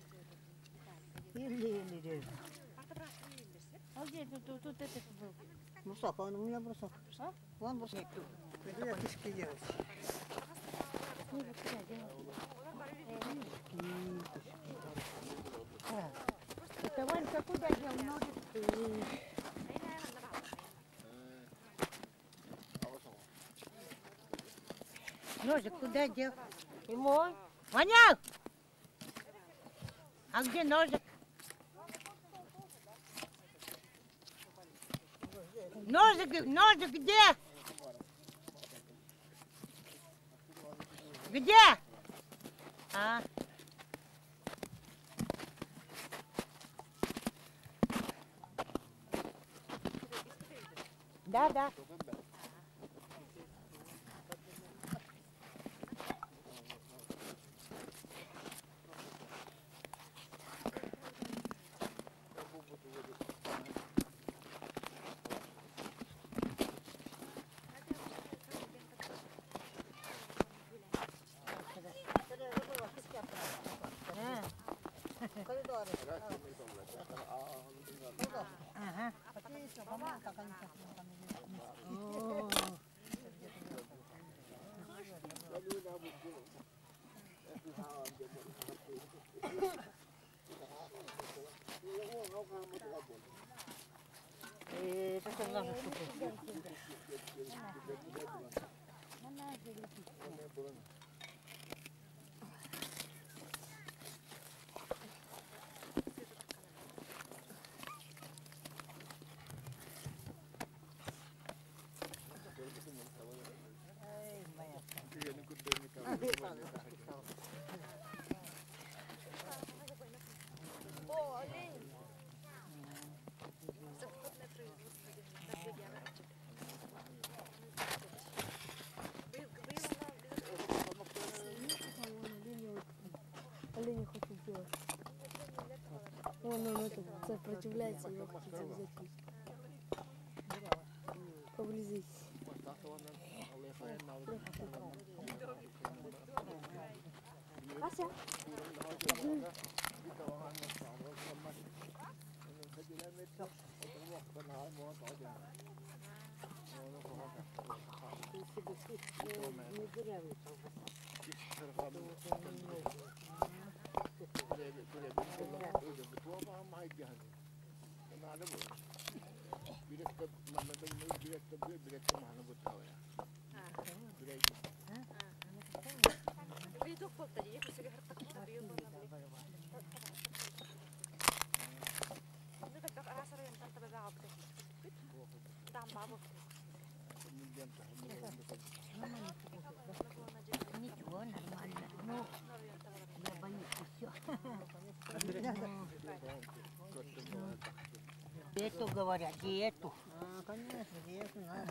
Еле-еле режет. А где тут, тут, тут этот был? Брусок, а он у меня брусок. А? Вон брусок. Где кишки делать? Ну, вот сюда делай. Это Ванька куда дел ножик? Ножик куда дел? И мой. Ваня! А где ножик? Ножик, ножик где? Где? А? Да, да. Ага. Это что ножик тупой? Олень не хочет делать. Вон он это сопротивляется, его хотите взять. Поблизись. Ася. Ничего, нормально. Ну, я боюсь еще. Эту говорят, и эту. А, конечно, диету надо.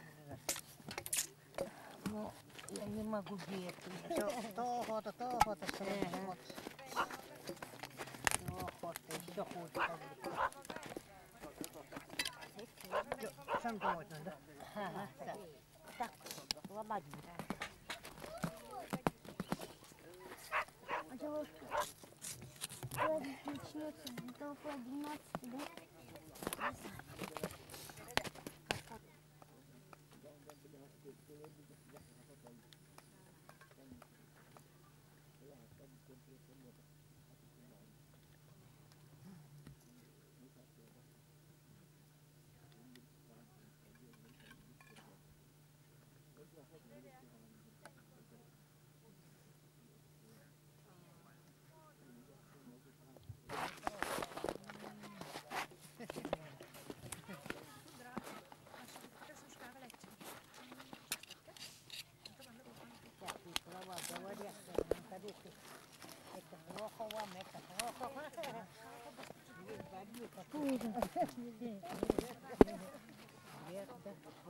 Ну, я не могу диету. То охота, то охота, что вот. Ну, охота, еще хуже. Сам думать надо. Ага, так. Так, ломать буду. А то праздник начнется только одиннадцать, да? Слова говорят, тарелки. Это плохо вам, это плохо. Нет, да.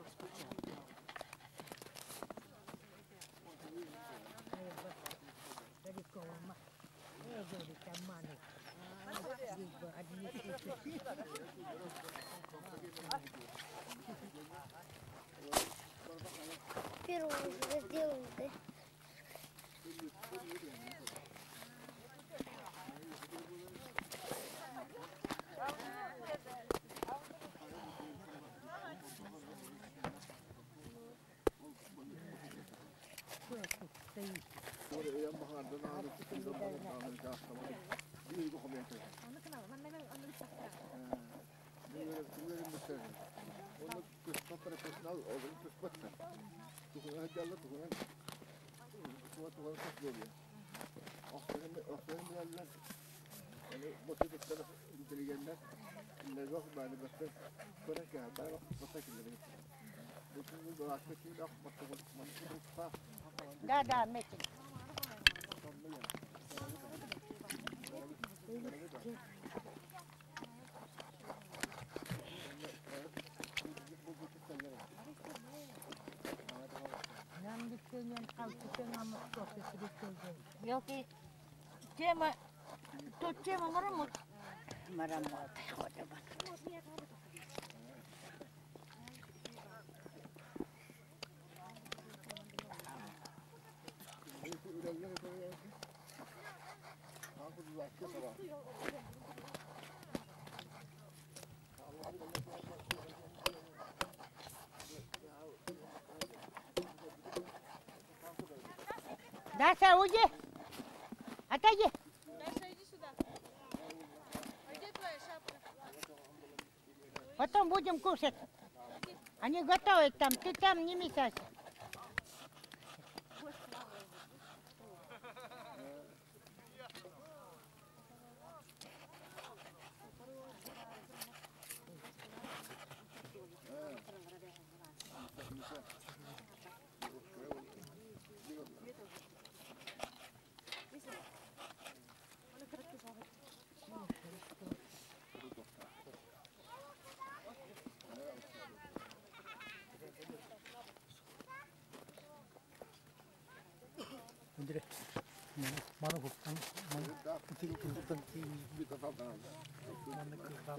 Старикова, я говорю, обманывай. Либо одни кушать. Первого уже сделали, да? Да, да, метик. Нам лечением калчика нам кофе переходит. Елки, тема, тут тема марамут. Марамут, ходим. Даша, уйди! Отойди! Даша, иди сюда. А где твоя шапка? Потом будем кушать. Они готовят там, ты там не мешайся. Andre, mana ko mana mana ti ko tan ti bi ta fa ta. Mana ko ta.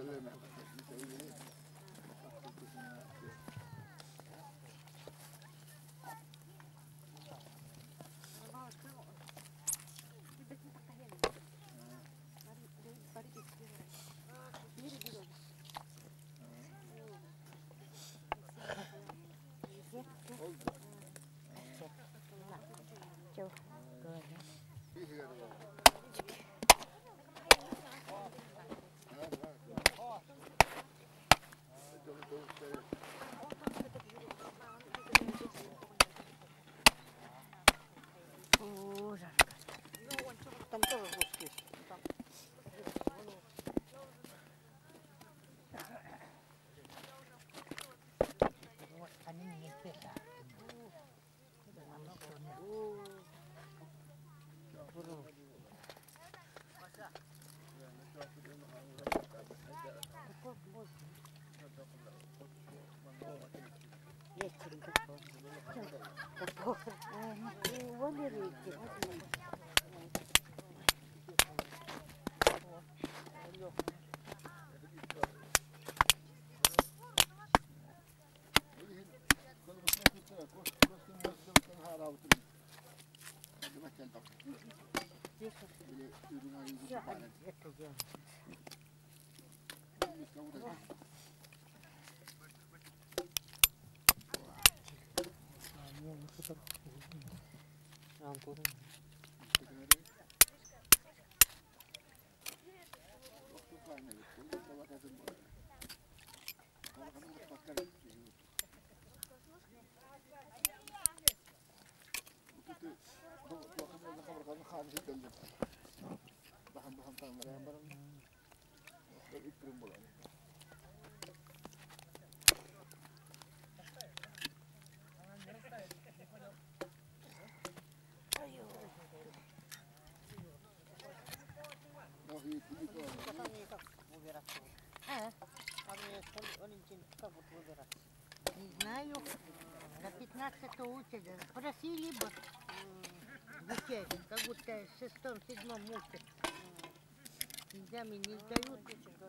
Не знаю, до пятнадцатого учат. Просили бы детей, как будто в шестом-седьмом учат. Экзамен не сдают.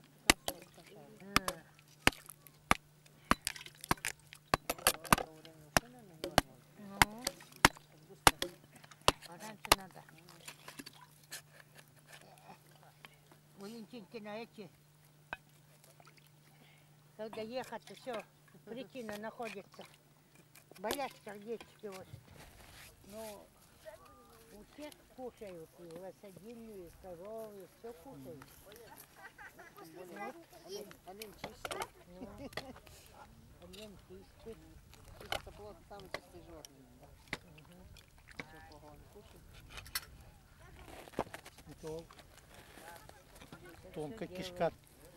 А. Ну, пораньше надо. Валентинкина эти, когда ехать, все, причина находится. Болят сердечки вот. Но у всех кушают, и лошадиные, и коровы, все кушают. Вот. Один чистый. Один чистый. Чисто плод, самый чистый животный. Все плохого не кушают. Это тонкая кишка.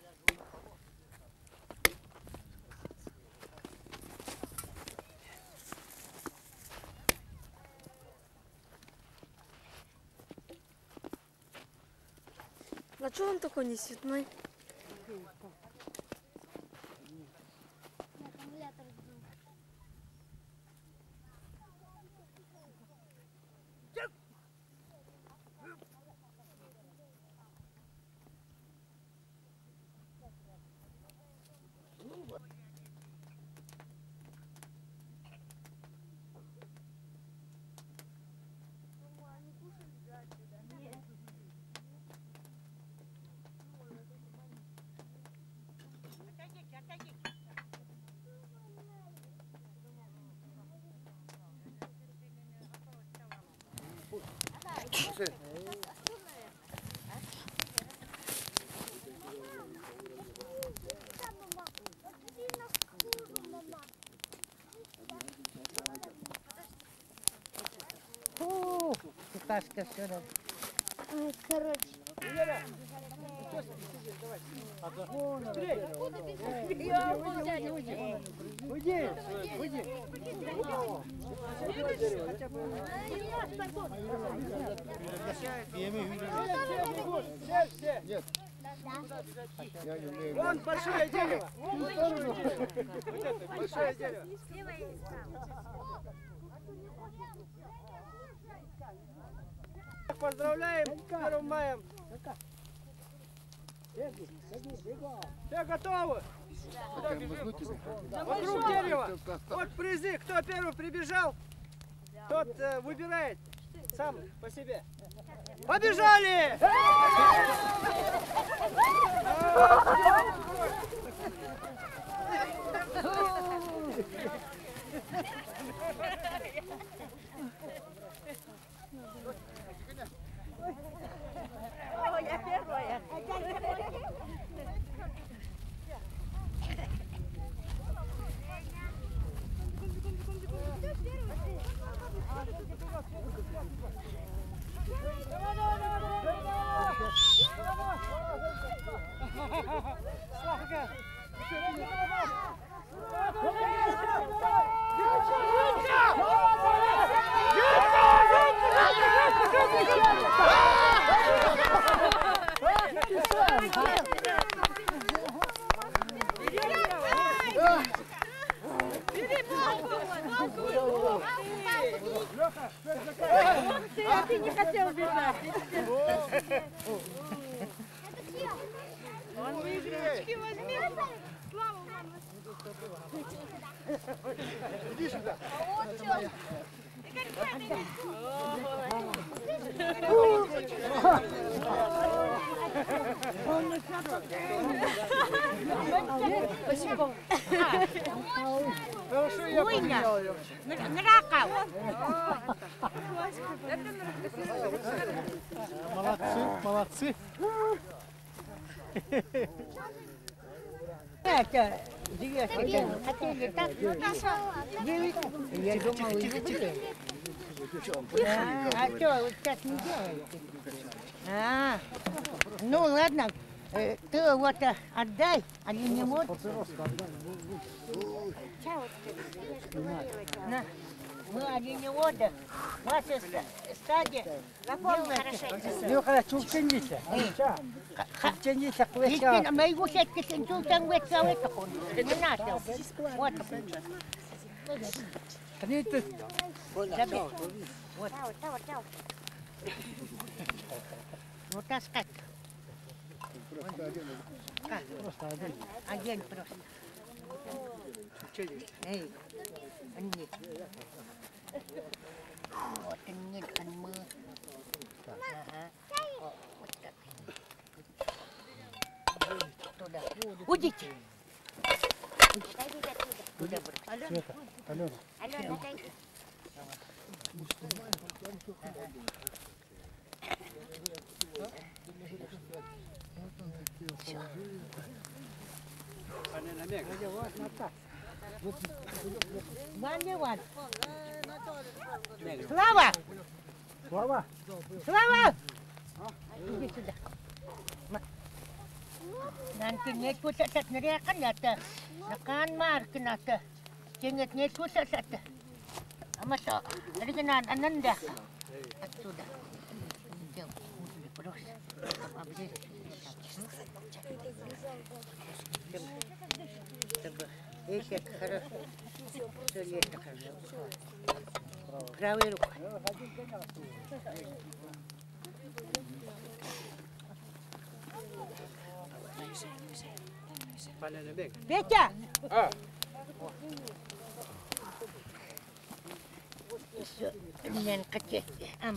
А что он такой не цветной? Фу, Киташка все равно. Ой, короче. Уйди, уйди. Нет. Я не умею. Вон большое дерево. Вот это большое дерево. Поздравляем с первым маем. Все готовы? Куда бежим? Вокруг дерева. Вот призы. Кто первый прибежал, тот э, выбирает сам по себе. Побежали! Ой, я первая. Давай, давай, давай, давай! Руки возьми. Слава, мама. Иди сюда. Спасибо. Хорошо, я поменял ее. Нракав. Молодцы, молодцы. Это девятки хотели так. Девять. Я думал, вы А что, вы так не делаете? А, ну ладно. Э, Ты вот э, отдай, они не могут. На. Мы они не вода. Ваша ста- стадия. Ну хорошо, чупченица. Чупченица, Истина, моего сетки сенчул там в это вот. Не надо. Вот. Они-то Забей. Вот. Вот таскать. Просто один. Как? Один просто. Эй, они. Вот они, мы. Ага. Вот так. Туда. Уйдите. Туда брось. Света, Алена. Алена, отойди. Ван не ван. Слава! Слава. Слава! Иди сюда. Nanti нет куса сат неряkan ята. Nakan mar kenata. Cenget нет куса сат. Amata. Rigenan ananda. Atsuda. Jom. Terus. Abis. Ещё хорошо. Всё лето хорошо. Правой рукой. Петя! А. Всё, лен катет. Ам.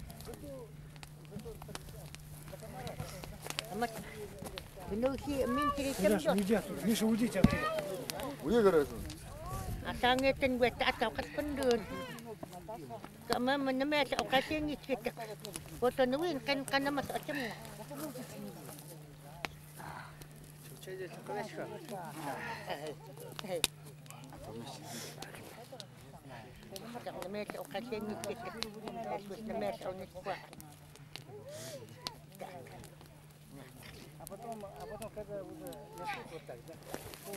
Амат. Ну, си, минтри Миша, там. уйди оттуда. Миша, уйдите оттуда. Уиграй. Asangetin gue tak tahu kat pendun. Kama menemes okasi ni kita. Foto nuin kan kan mas acem. Так неmes okasi ni kita. Terus nemes oni kuat. А потом, а потом, когда уже начнут вот так, да?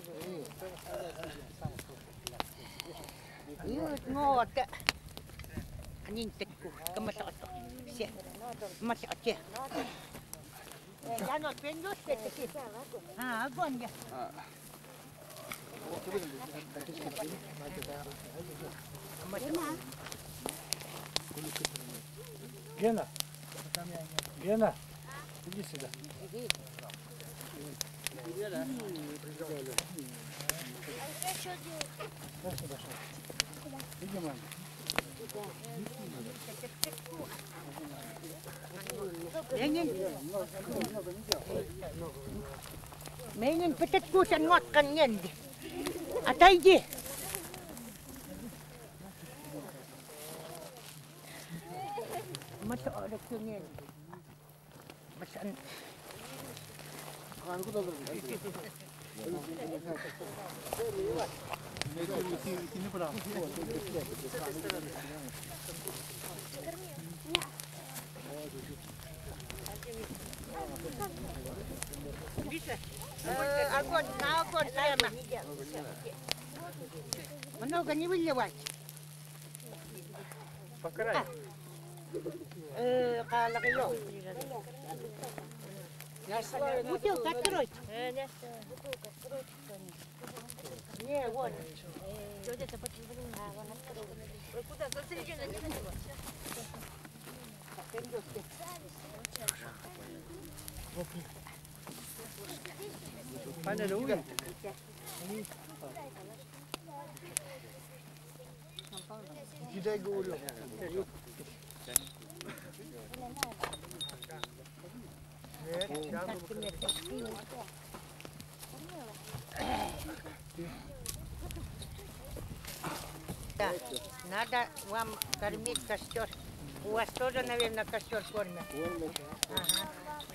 Yun mo ta. Anin tekku kamata ato. Sia. Mata aja. Eh, jangan pendus ke sini. Ha, agon ya. Гена, Гена, иди сюда. Дальше дошел. Иди, мама. Менин. Менин пететку сангotkan nyendi. Ataiди. Masa ada kunyen. Masa Kan ku dah Ini berapa? Огонь, на огонь, прямо. Много не выливать. По краю. Kalau kayo. Бутылка открой. Не, вот. Куда? За середину не надо. Пендуски. Пане Леуин. Кидай, говорю. Да, надо вам кормить костер. У вас тоже, наверное, костер кормят. Ага.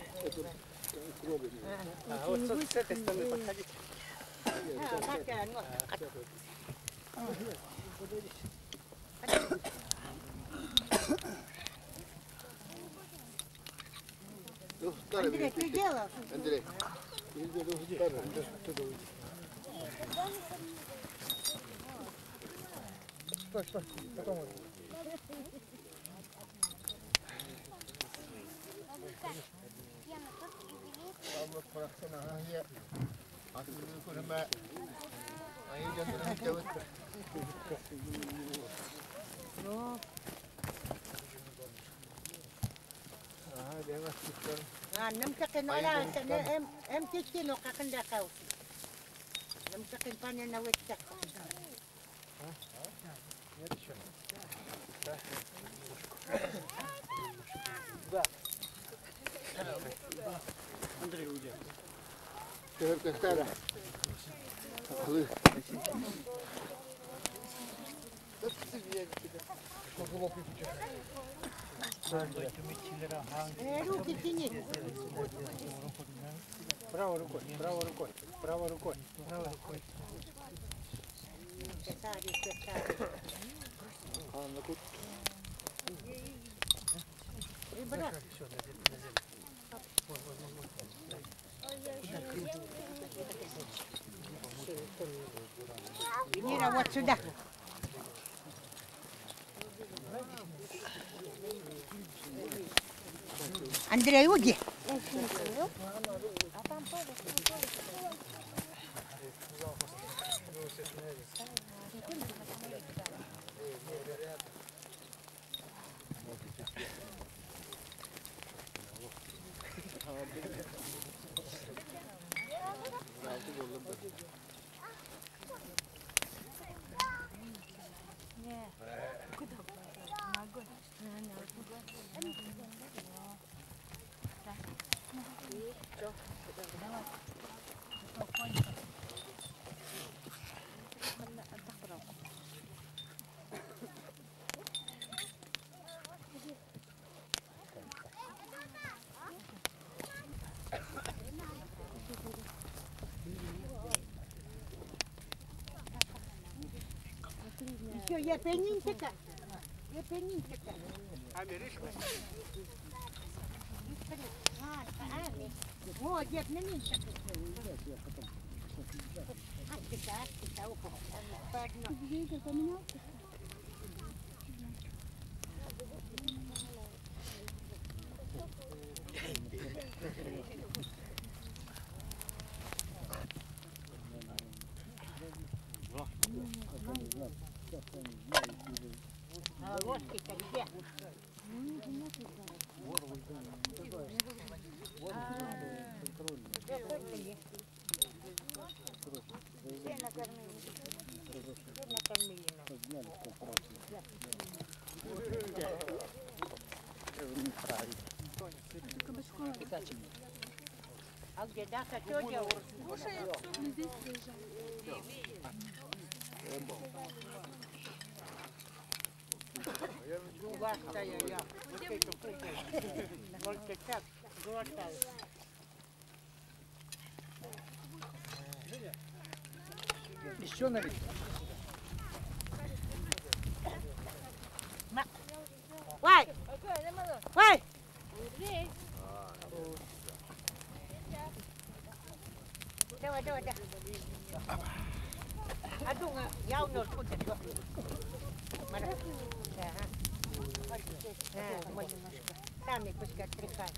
А вот с, с этой стороны подходите. А, Катя, ну, Ну, старый Андрей, ты делал? Андрей. Стой, стой. Потом вот. Allah bıraksana ha ya. Aslında kurma. Ayı canını çabuk. Ну, Aha demek ki. а, намсакин ола, эм, эм тикино, как он дакал. Намсакин пане на вытка. Нет еще. Андрей, уйди. Только стара. Вы. Э, руки тяни. Правой рукой, правой рукой, правой рукой, правой рукой. Писали, писали. Ребра. Нира, вот сюда. Андрей, уйди. Еще я пенинчика. Я пенинчика. О, дед, на меньше. Аспита, аспита, уходи. А ложки-то где? Все накормили. Все накормили. А где Даша, что делаешь? Кушает, мы здесь приезжаем. Глазкая я. Вот эту купил. Только так, глотаю. Еще налить. Вай! Вай! Давай, давай, давай. А думаю, я у нас куда-то. Сами пускай отдыхают.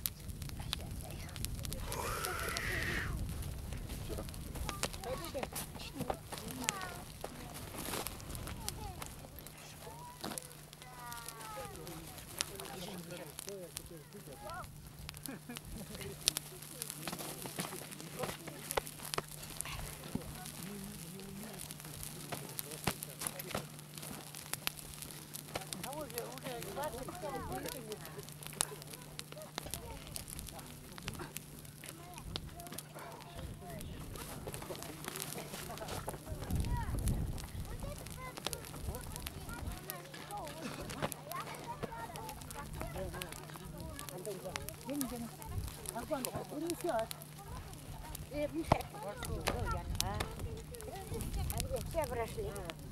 Все прошли.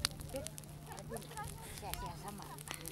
Сейчас я сама.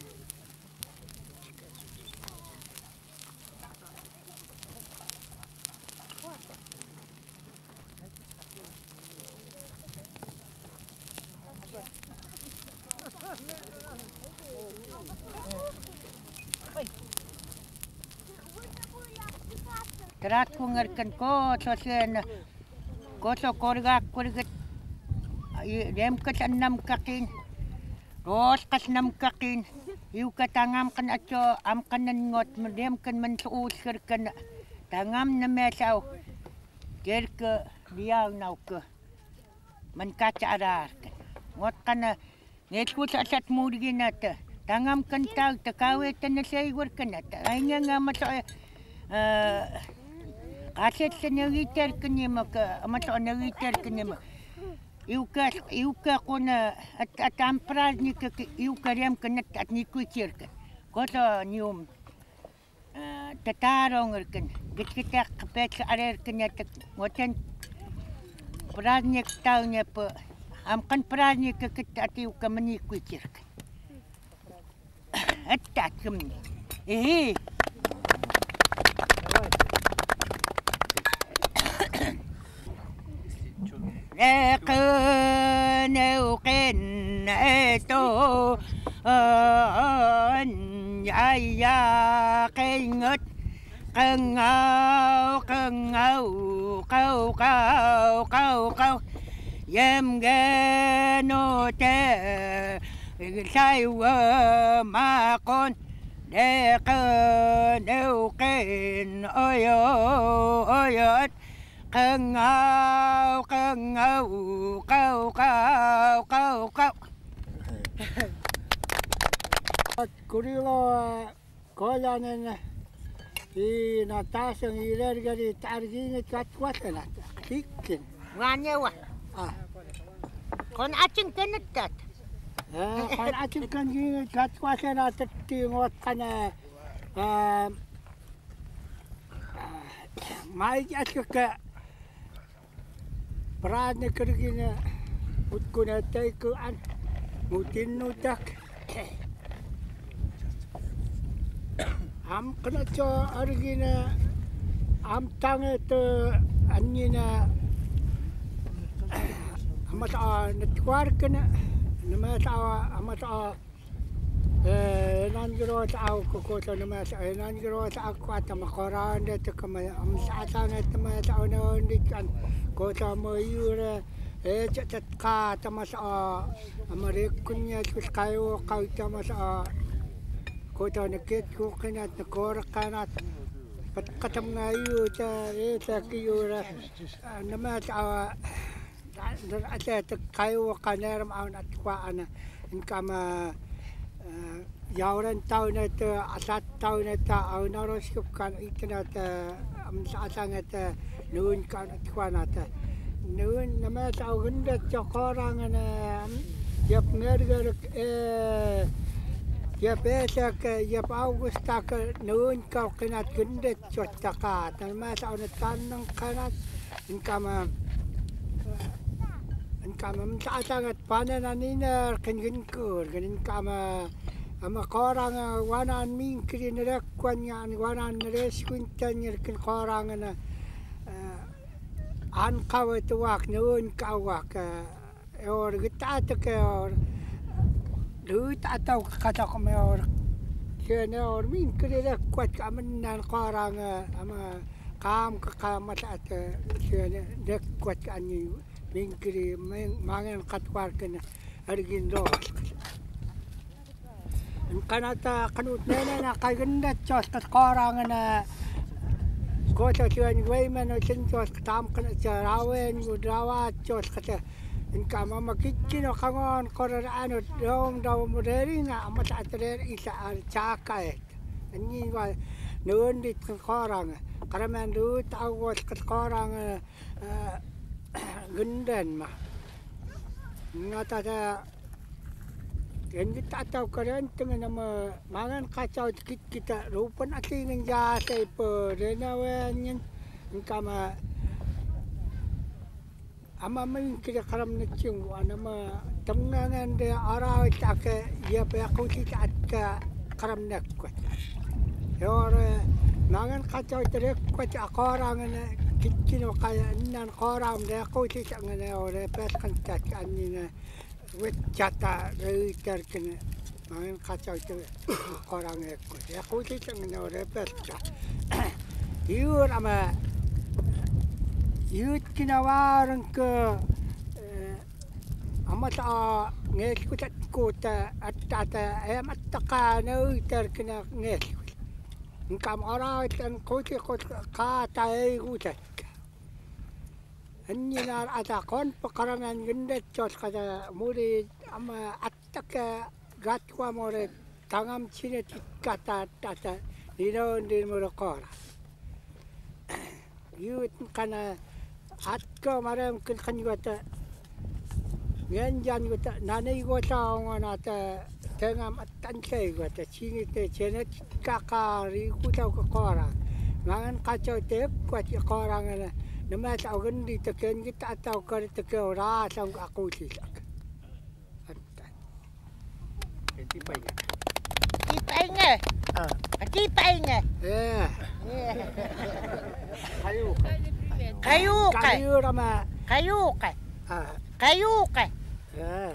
Trakkungerken kootso sen kootso korgaakkurget remkat annamkakin rooskas namkakin iukatangamkan atso amkananngot remkan mansuuskerkan tangam namesau kerke liaunauke mankatsaaraarkan ngotkana ngetkus asat murginata tangamkan tau takawetan seigurkanat aingangamat aset senegiter kenymak amat senegiter kenyemak iuka iuka kona at atampraznik iuka rem kenat at nikuicerkan koto nium tatarongerkan gitkitak pek arerkan at ngoten praznik taunya pe amkan praznik kit at iuka menikuicerkan atat kemni eh Eqneuqin eto anyayaqingot qangau qangau qau qau qau qau yemgenote saywa maqon eqneuqin oyo oyot Kengau, kengau, kau, kau, kau, kau. Kurigo koyanen i natasang ilergari targini katwatena kikin. Wanyewa. Ah. Kon acing kenetat. Eh, kon acing kan gini katwatena tetti ngot kana eh mai aska Pradne kergina utkuna taiku an mutin nutak am kena cho argina am tange to anina amat a netwar kena nama ta amat a eh nan gro ta ko ko to nama sa nan gro ta ko ta makoran de to kama am sa tange tama ta no ndikan kota mayura eh chat ka tamas a amarekunya kuskayo kau tamas a kota neket ko kanat nakor kanat pat katam ngayu ta eh ta kiyura nama ta ata ta kayo kaneram aun atwa ana inkama yauran tahun itu asat tahun itu aun harus kan itna ta am sa sangat Nuun kan atwanata nuun nama tahu hendak cakorang ana tiap merger eh tiap besok tiap August ke nuun kau kena hendak cocaka nama tahu tanang kanat inkama inkama minta sangat panen anina kengin kur kengin kama ama korang wanan mingkri nerekwan wanan reskuintan yerkin korang ana an kawat wak nuun kawak or kita tak or lut atau kata kami or kena or min kira kuat kamen nan korang ama kam ke kamat atau kena dek kuat anyi min kiri mangan katwar kena argin do kanata kanut nena na kagenda cos kat korang na kota tuan gue mana centos ketam kena cerawen gudrawa cos kata inka mama kicin kangon korar anu dom dom moderi na amat atrer isa cakai ini gua nuun di korang karena mendu tahu kat korang gendan mah ngata Yan kita tahu keren dengan nama mangan kacau kita rupan asing yang jasa ipo renawan yan Kama ama main kira karam nacing wana ma tamngangan de ara take ya pa ko ti atka karam nak ko yore nangan kacau tere ko ta qarang ne kitino kaya nan qaram de ko ti ngane ore pes kan ta ani ne wet jata re terkene nangan kacau tere qarang e ko ya ko ti ngane ore pes yur ama yut kinawaran ke amat a ngek kutat kota atata ayam attaka no terkena ngek ngkam ara tan koti kot ka tai kutat anninar ata kon pekarangan gendet cos kada muri ama attaka gatwa more tangam cine kata tata dino din morokora yut kana atko maram kin kanyata ngan gota nanai gota ngana tengam atanke gota chini te chenet kakari kuta ko kora ngan kacau te kwat kora ngana nama tau gendi te ken kita atau kar te ke ora sang aku ti atan enti painya ti painya ah ti painya eh ayo kayu kayu rama kayu kai ah kayu kai ya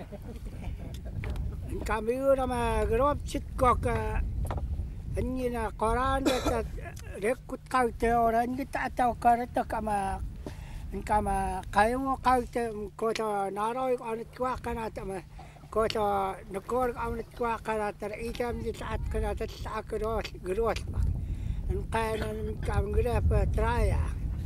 kami rama gerop sit kok anyi na koran da rekut kau te orang kita tahu kareta kama kama kayu kau te ko to naroi an kwa kana ta ma ko to nakor an kwa kana ta itam di saat kana ta sakros gros en kana kam grep traya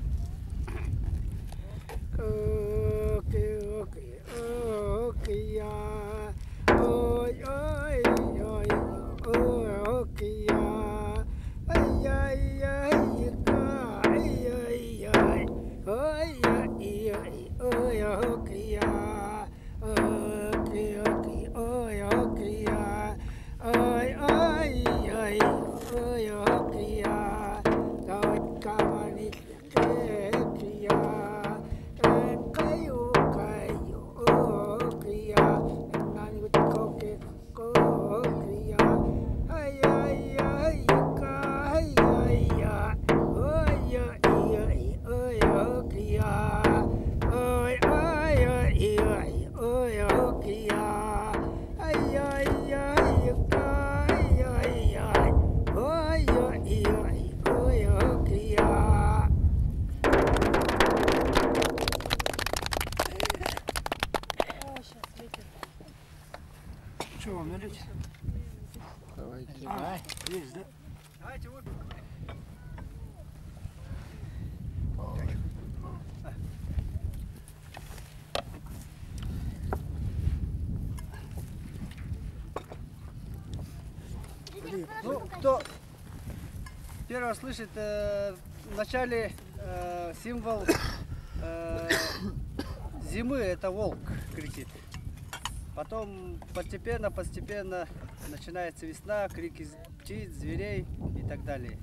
okay, okay, okay, yeah. Oh, oh, oh, oh, okay, yeah. Ay, ay, ay, ay, ay, ay, oh, yeah, yeah, oh, yeah, okay, yeah. Okay, okay, oh, yeah, okay, yeah. Ay, ay, ay, oh, yeah, okay, yeah. Don't come on it, okay, yeah. Что, налить? Давайте. А, есть, да? Давайте вот. Ну, кто первый слышит, э, в начале э, символ э, зимы это волк кричит. Потом постепенно, постепенно начинается весна, крики птиц, зверей и так далее.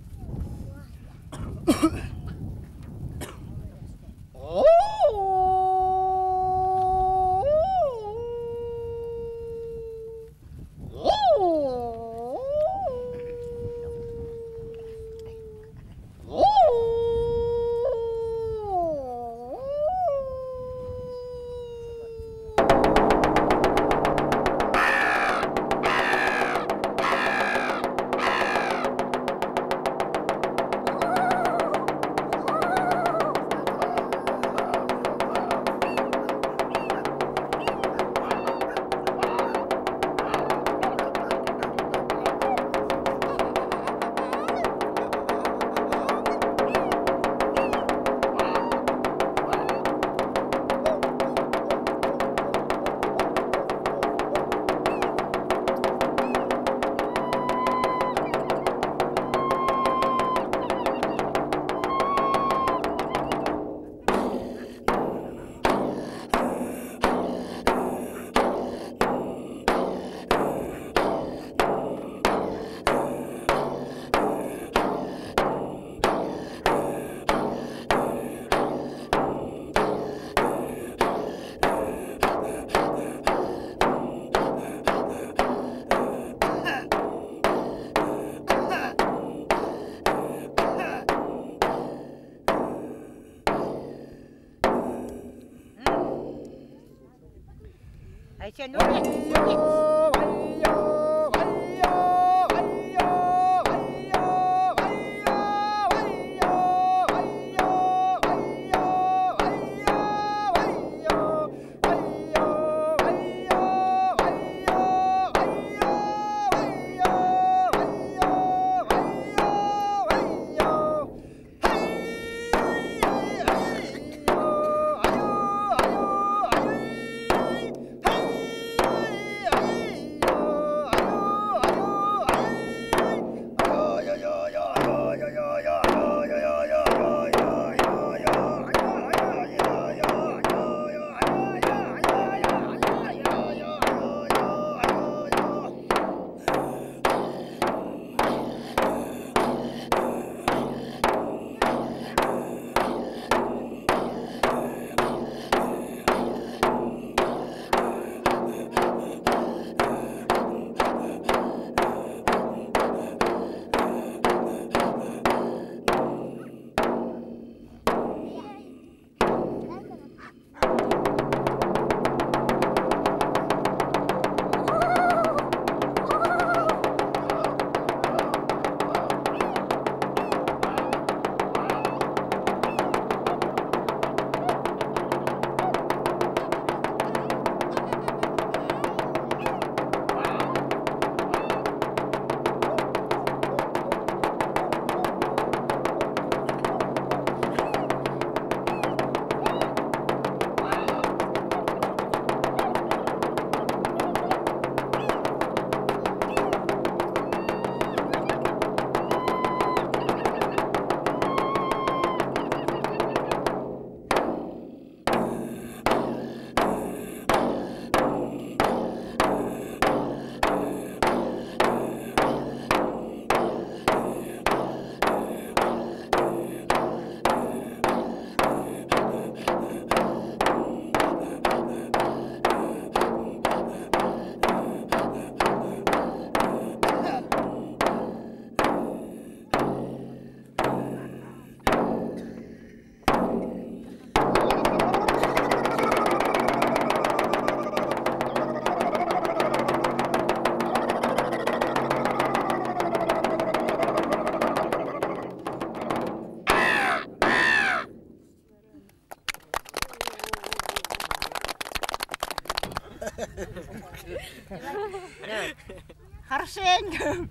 Хорошенько.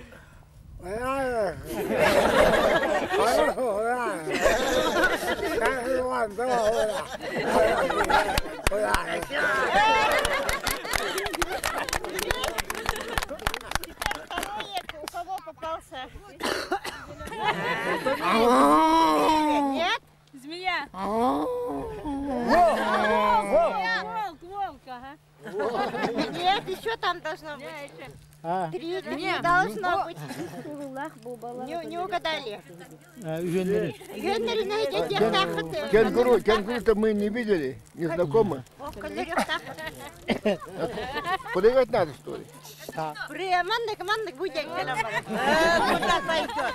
У кого попался? Нет? Змея. Волк, волк, ага. Нет, еще там должно быть. Три, не должно быть. Не, не угадали. Кенгуру, кенгуру-то мы не видели, не знакомы. Подыграть надо, что ли? Мандык, мандык, будем. Куда пойдет?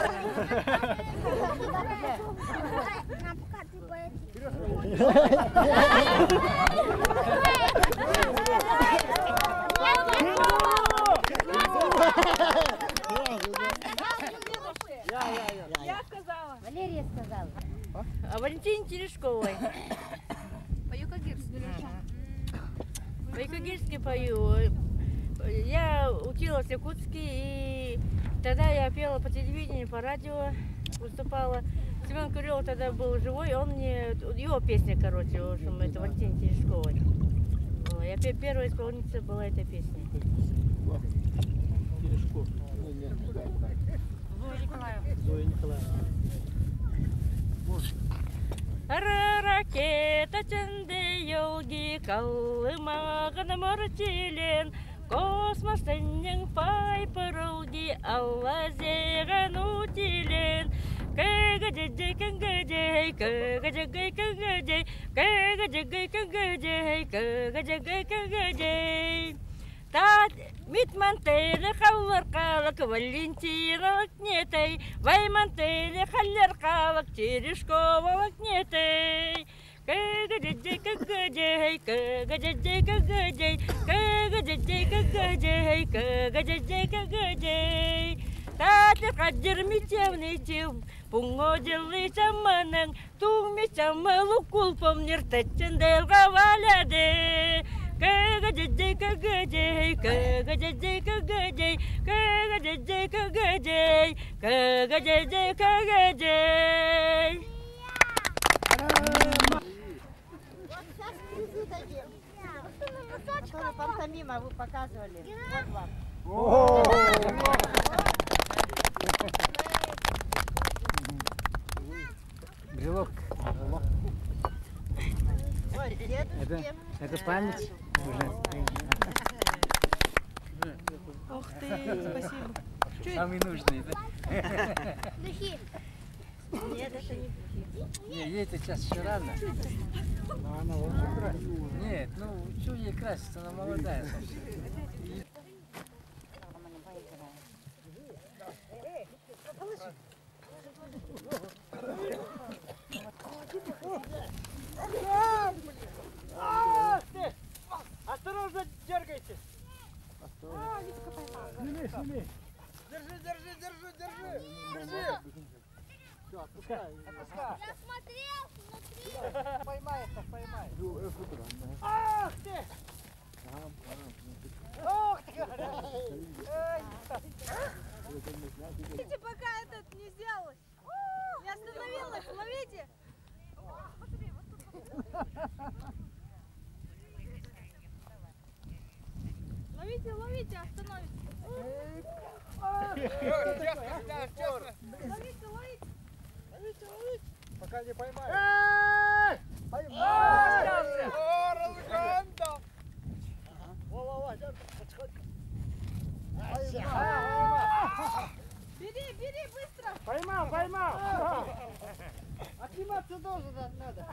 Я сказала. Валерия сказала. А Валентине Терешковой. Пою по-гирски. По-якутски пою. Я училась в Якутске, и тогда я пела по телевидению, по радио выступала. Семен Курилов тогда был живой, он мне, его песня, короче, в общем, это Валентина Терешковой. Я первая исполнительница была этой песни. Терешков. Зоя Николаевна. Зоя Николаевна. Ракета ченде елги калымагын мортилен, космостың пай пырылги аллазеген утилен. Кэгэджэй, кэгэджэй, кэгэджэй, кэгэджэй, кэгэджэй, кэгэджэй, кэгэджэй, кэгэджэй. Та митмантеле халлар калак Валентиналык нетей, ваймантеле халлар калак Терешковалык нетей. Кагадей, кагадей, кагадей, кагадей, кагадей, кагадей, кагадей, кагадей. Тати кадир митевный тем, пунгоделы чаманang, туми чамалу кулпом нертачендел гаваляде. Кагадей, кагадей, кагадей, кагадей, кагадей, кагадей, кагадей, кагадей. Который пантомима вы показывали. Вот вам. Брелок. Это, это память уже. Ух ты, спасибо. Самый нужный, да? Духи. Нет, это не духи. Не, ей это сейчас еще рано. Но она уже красит. Нет, ну что ей краситься, она молодая совсем. Осторожно, дергайте. Сними, сними. Держи, держи, держи, держи. Держи. Все, отпускай. Отпускай. Я смотрел внутри. Поймай это, поймай. Ах ты! Ох ты! Видите, пока этот не сделалось. Не остановилась, ловите. Смотри, вот тут. Ловите, ловите, остановитесь. Ловите, ловите. Ловите, ловите. Пока не поймаешь. Поймай! О, разганда! Во-во-во, подходи. Бери, бери, быстро. Поймал, поймал. Отниматься должен надо.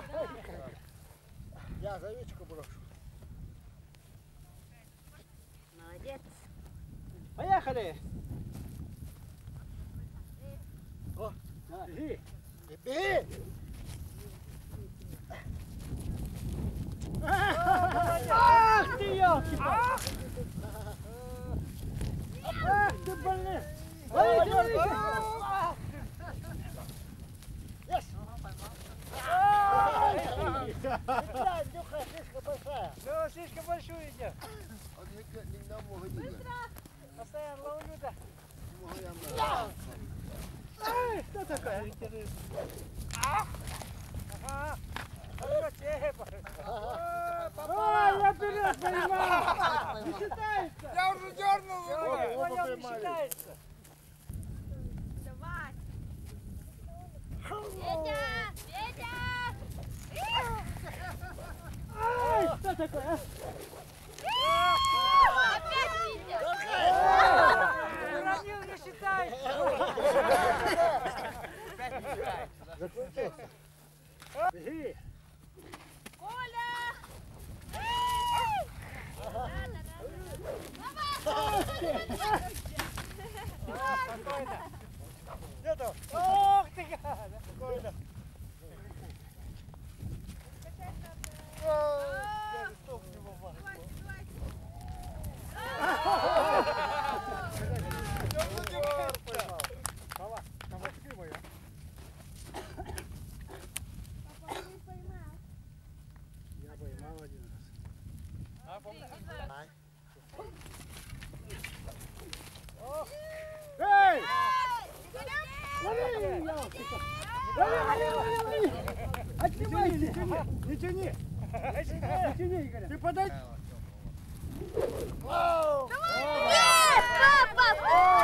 Я завечку брошу. Молодец. Поехали! О, беги! Беги! Ах ты, елки! Ах ты, блин! Ловите, ловите! Есть! Нюха, слишком большая. Ну, слишком большую идет. Постоянно ловлю, да. Ай, кто такой? Ага. Ой, я вперед поймал! Не считается! Я уже дернул! Я понял, не считается! Давай. Петя! Петя! Ай, что такое, а? Опять Витя! Уронил, не считается! Закрутился. Беги! Коля! Спокойно! Нету! Ох ты, гада! Спокойно! Я листок в него вложу. Пала, кабачки моя. Я поймал один раз. Эй! Лови, ялочка! Лови, лови, лови, лови! Отнимай, не тяни, не тяни! Не тяни, Игорь! Ты подай! Нет, папа!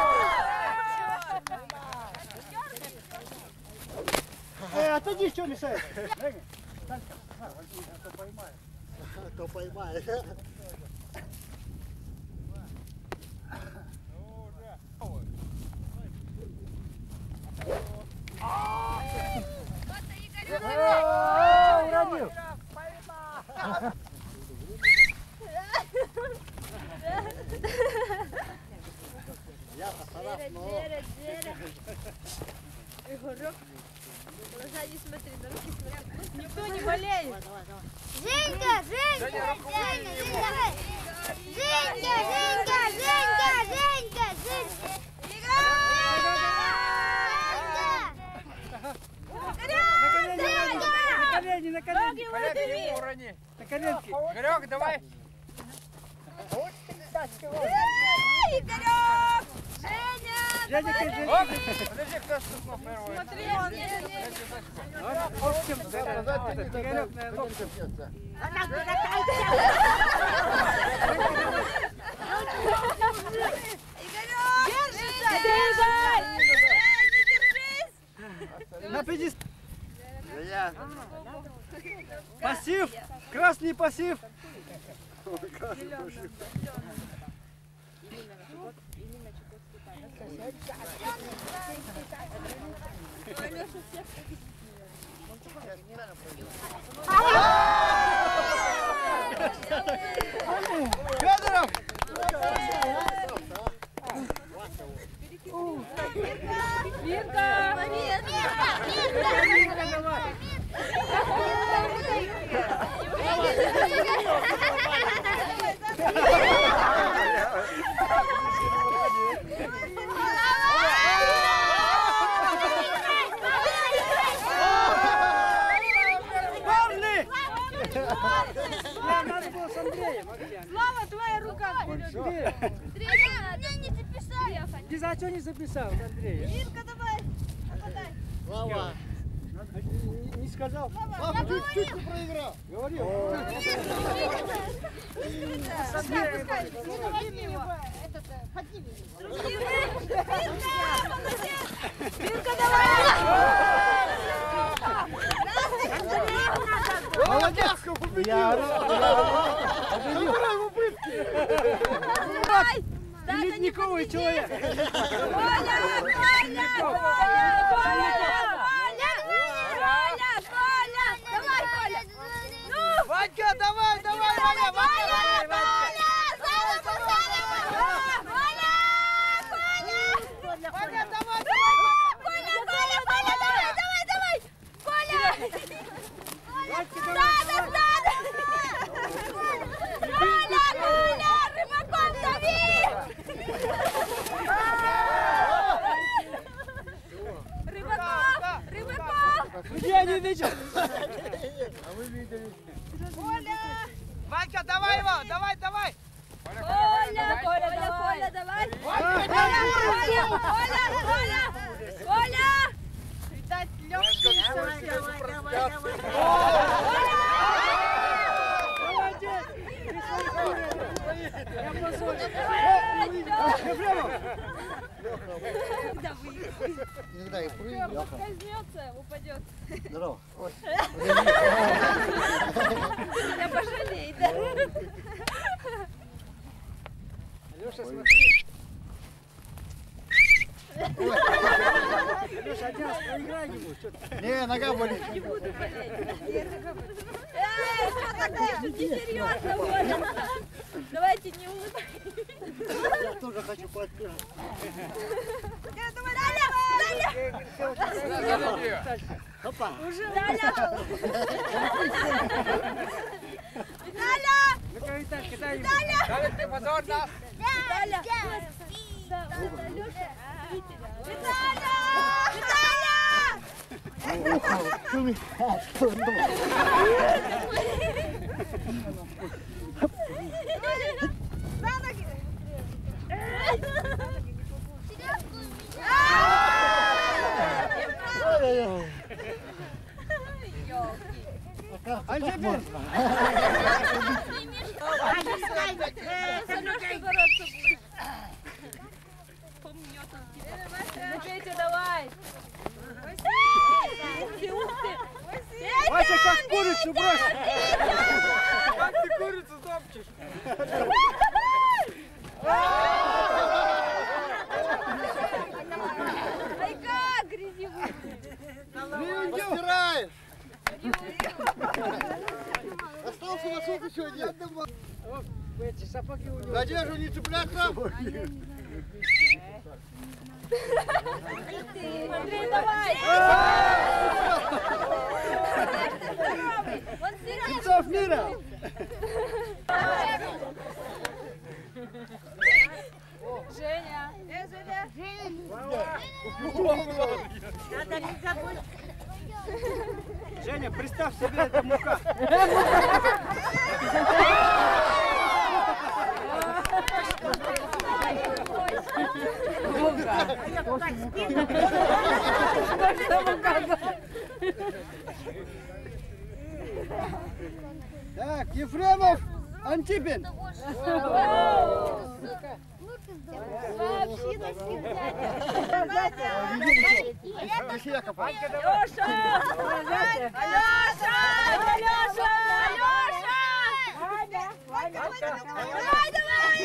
Эй, отойди, что мешаешь? Женя, Танька, на, возьми, а то поймаешь. А то поймаешь. Уронил! Я постарался, но... Егорок, глаза не смотри, Никто не болеет. Женька, Женька, Женька, Женька, Женька, Женька, Женька, Женька, Женька. На колени, на колени. Коленки урони. На коленки. Игорек, давай. Игорек! Женя! Женя, Женя. Оп! Подожди, кто стукнул первый? Смотри, он Общем, Игорек на локтем. На пятьдесят. Пассив. Красный пассив. Федоров! Вирка! Вирка, давай! Надо было с Андреем. Слава, твоя рука! Меня не записали. Ты за что не записал, Андрей? Вирка, давай! Попадай! Слава. Не, не сказал. Слава, чуть-чуть ты проиграл. Говорил. Вирка, давай! Молодец, победил. Я Забирай в убытки. ледниковый человек. Коля! Коля! Коля! Коля! Коля! Давай, Коля! Ну! Ванька, давай, давай, Ваня, Ваня, давай, Ваня. Ваня, давай, Коля, Коля, Коля, давай, давай, давай! Коля! Да, да, да! Коля, Коля! Рыбаком дави! Рыбаков! Рыбаков! Я не видел. А вы видели? Коля! Ванька, давай его, давай, давай. Коля, Коля, Коля, давай! Коля, Коля, Коля, Коля! Коля! Видать, легкий. Давай, давай, давай, давай! Я позорю. Иногда и прыгнул. Возьмется, упадет. Здорово. Я пожалею, да? Алеша, смотри. Алеша, один раз проиграй ему. Не, нога болит. Не буду болеть. Эй, что такое? Тут несерьезно, Коля. Давайте не улыбайтесь. Я тоже хочу подпрыгнуть. Давай, Даня! Даня! Опа. Уже Даня! Даня! Ну-ка, Виталь, кидай ему. Даня! Давид, ты позор нас. Даня! Виталя! За ноги! А теперь? Ну, Петя, давай! Вася, как курицу брось! Как ты курицу топчешь? Ай, как грязевый! Постираешь. Остался носок еще один. Эти сапоги у него. За одежду не цепляться. Андрей, давай! Птенцов мира! Женя! Надо не забыть. Женя, представь себе, это мука. Так, Ефремов, Антипин. Вообще на свидание! Леша! Алёша! Алёша! Алёша! Алёша! Давай, давай!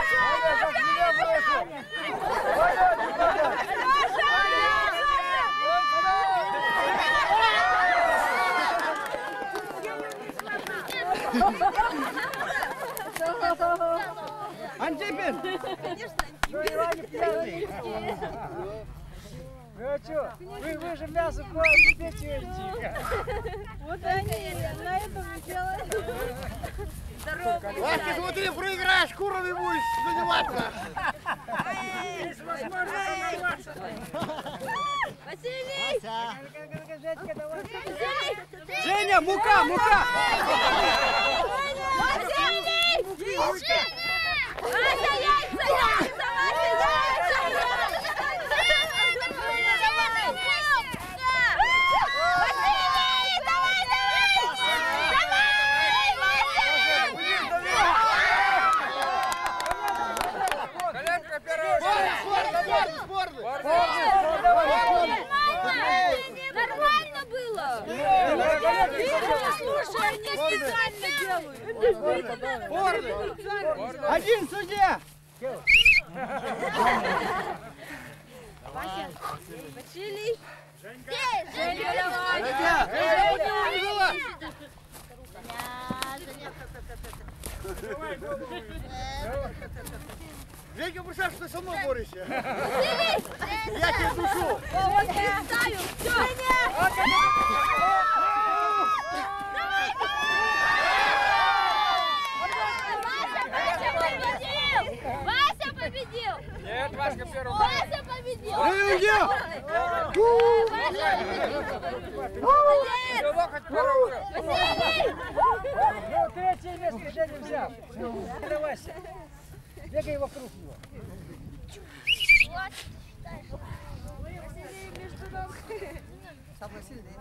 Антипин! Вы что? Вы, вы же мясо кладете, тихо. Вот они на этом и делают. Здорово. Васька, смотри, проиграешь, курами будешь заниматься. Василий! Женя, мука, мука! Василий! Вася, яйца, яйца! Вася, яйца! Нормально было! Слушай, они специально делают! Один судья! Василий! Женя, давай! Женька, представь, что ты со мной борешься. Василий! Я тебе душу. Вот представим! Вася победил! Нет, Васька первый. Вася победил! Победил! Молодец! Локоть первый. Василий! Ну, третье место Женя взял. Это Вася. Бегай вокруг него. Самый сильный.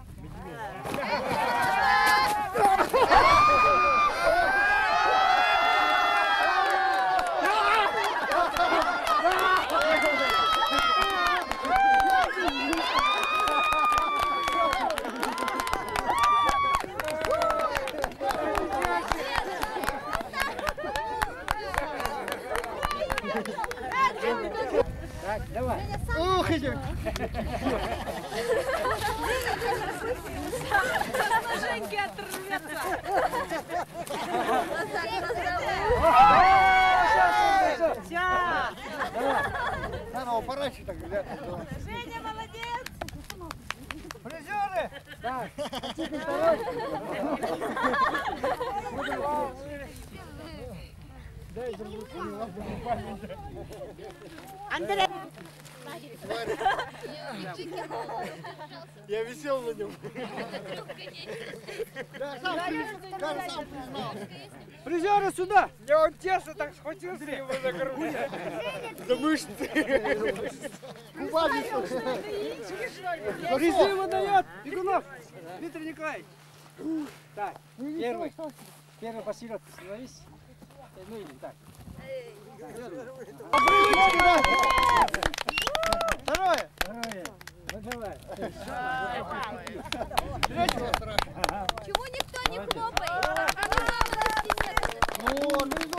Так, давай. Ух, идем! Женьки оторвется! Надо поворачивать так, да? Женя, молодец! Призеры! Так, Антипин второй. Дай за руку, не ладно, не память. Андрей! Я висел на нем. Да, сам, да, сам признал. Призеры сюда! Я он тесно так схватился его за грудь. За мышцы. Губами. Призы выдает Бегунов Дмитрий Николаевич. Так, первый. Первый по середке становись. Ну или так. Второе. Второе. Ну давай. Чего никто не хлопает? Ну, ну,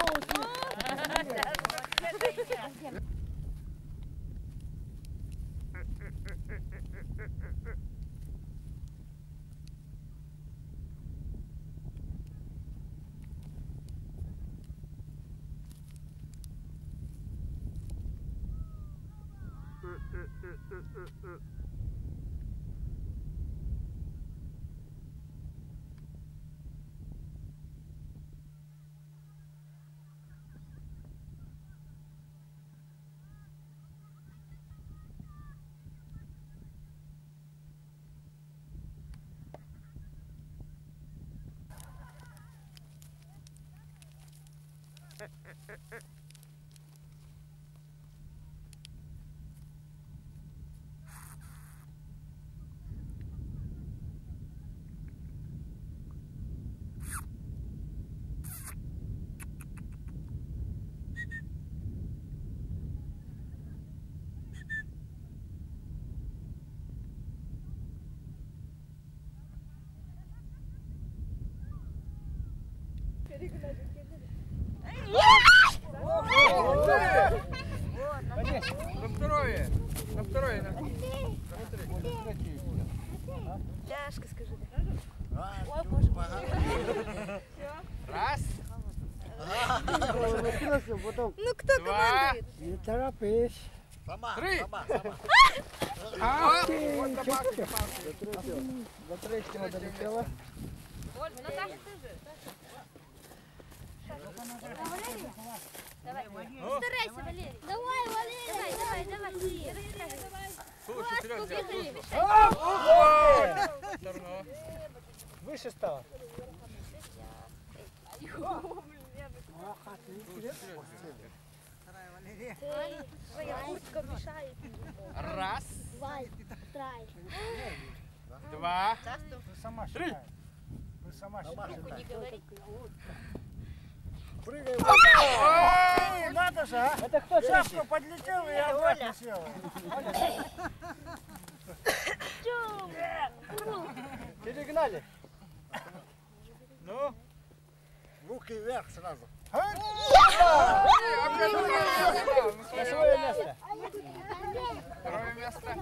На второе. На второе. На Тяжко, скажи. Раз. Ну кто командует? Не торопись. Три. А, вот собака. До третьего долетела. Оль, Наташа, ты же. Давай. Старайся, Валерий. Давай, Валерий. Давай, давай, давай. Слушай, Серега. Ого! Выше стало. Твоя куртка мешает. Раз. Два. Два. Вы сама Три. считаете. Вы сама считаете. Не говори. Прыгай. Ой, надо же, а? Это кто шапку подлетел и обратно сел. Перегнали. Ну? Руки вверх сразу. Свое место. Второе место.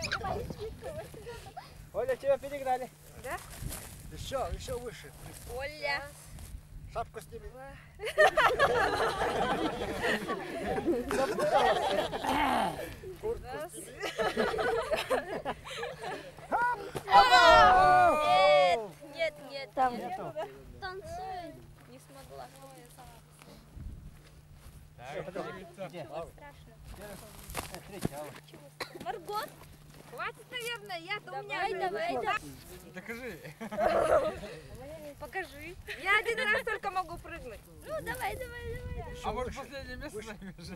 Оля, тебя перегнали. Да? Еще, еще выше. Оля. Шапку сними. Нет, нет, нет. Там нету. Танцуй. Не смогла. Где? Маргот? Хватит, наверное, я-то у меня. Давай, давай, давай. Докажи. Покажи. Я один раз только могу прыгнуть. Ну, давай, давай, давай. А может последнее место займешь?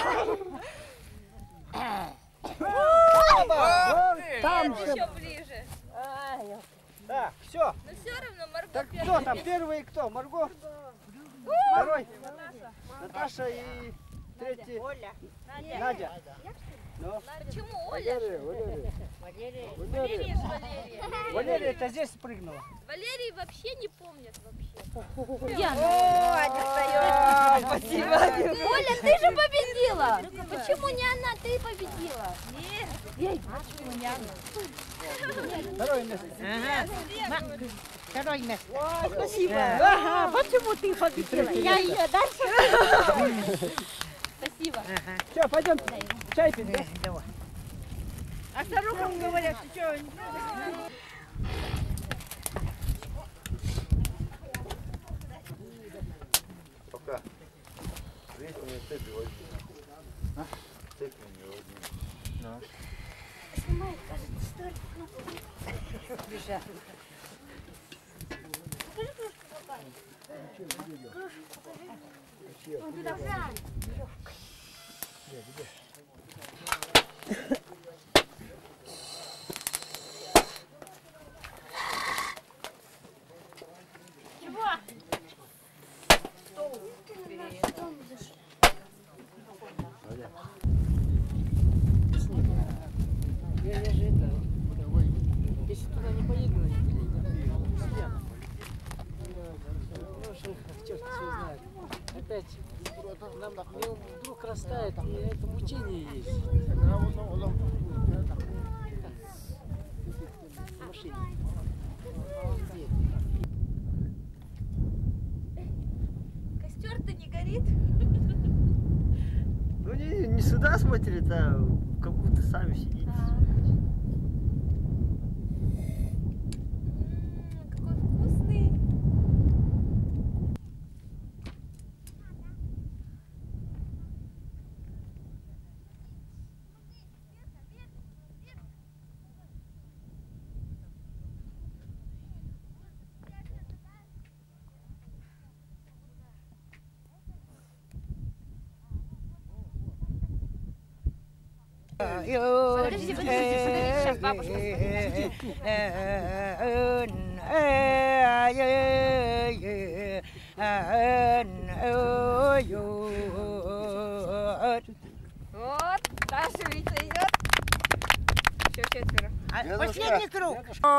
Там Еще ближе. Так, все. Но все равно Маргот. Так кто там первый кто? Марго? Второй? Наташа и третий? Оля. Надя. Ну? Почему Оля? Валерия. Валерия. Валерия же Валерия. Валерия, это здесь прыгнула. Валерий вообще не помнит вообще. О, достает. Спасибо. Оля, ты же победила. Почему не она? Ты победила. Нет. Ей, почему не она? Второе место. Ага. Второе место. Ой, Спасибо. Ага, почему ты победила? Я ее дальше. Спасибо. Ага. Все, пойдем чай пить. Да? Давай. А старухам говорят, ты что? Пока. Видите, у меня цепи возьми. А? Цепи у меня возьми. Да. Снимает, кажется, что Бежать. Покажи кружку, папа. Кружку покажи. Он туда брал. Чего? Стол. Я, я же это, если туда не поеду, черт все знает. Опять нам мне вдруг растает, и это мучение есть. В машине. Костер-то не горит? Ну не, не сюда смотрит, а как будто сами сидите. А. Подожди, подожди, подожди, сейчас бабушка Вот, Даша, Витя идет. Еще четверо. Последний круг.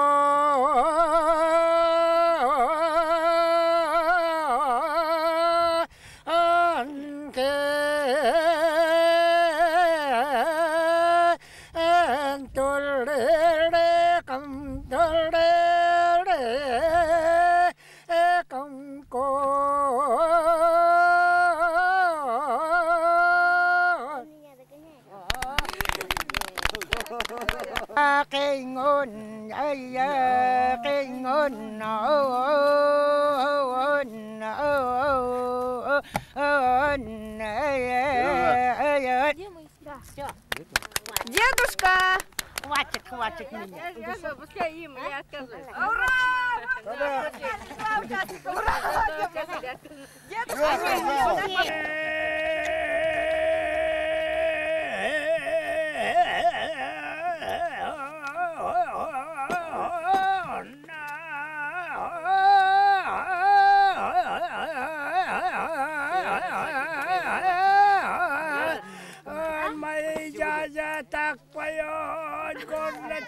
Kinh ôn ai kinh ôn ôn ôn Все. Дедушка! Хватит, хватит меня. Я пускай им, я отказываюсь. Ура! Мои дядя так поет, горло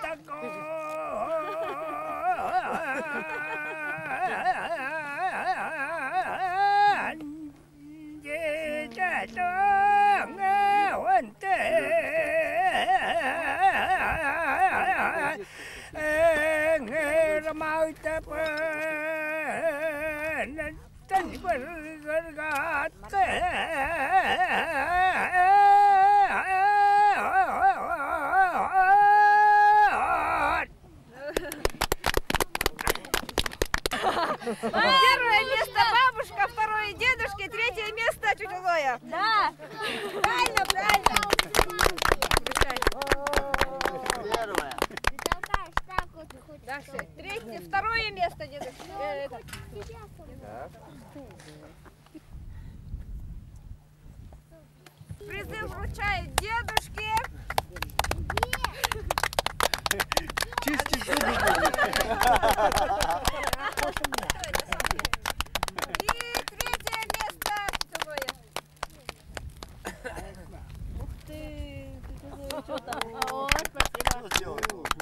Первое место бабушка, второе дедушки, третье место тетя Зоя. Да. Правильно, правильно. Первое. Даша, третье, второе место дедушки. Э, это. Призы вручают дедушке. Чистить зубы. И третье место тетя Зоя. Ух ты, что там? О, спасибо.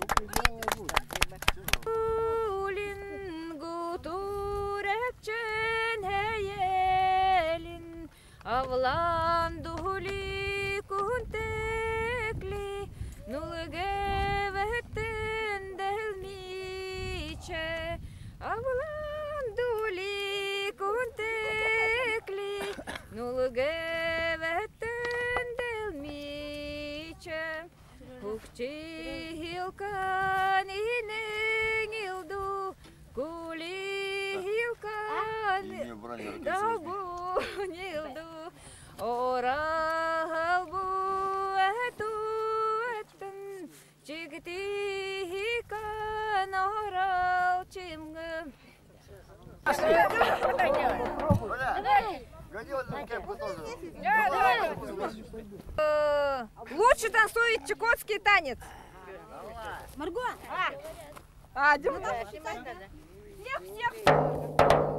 Улингу турекчен хеелин, авлан дули кунтекли, нулге вехтен делмиче, авлан дули кунтекли, нулге вехтен делмиче. Ухчилкан инең илду, кулилкан дагун илду, орал бу эту эттен, чигтикан орал чимгы. Лучше танцует чукотский танец. Марго. А, Дюна. Всех, всех.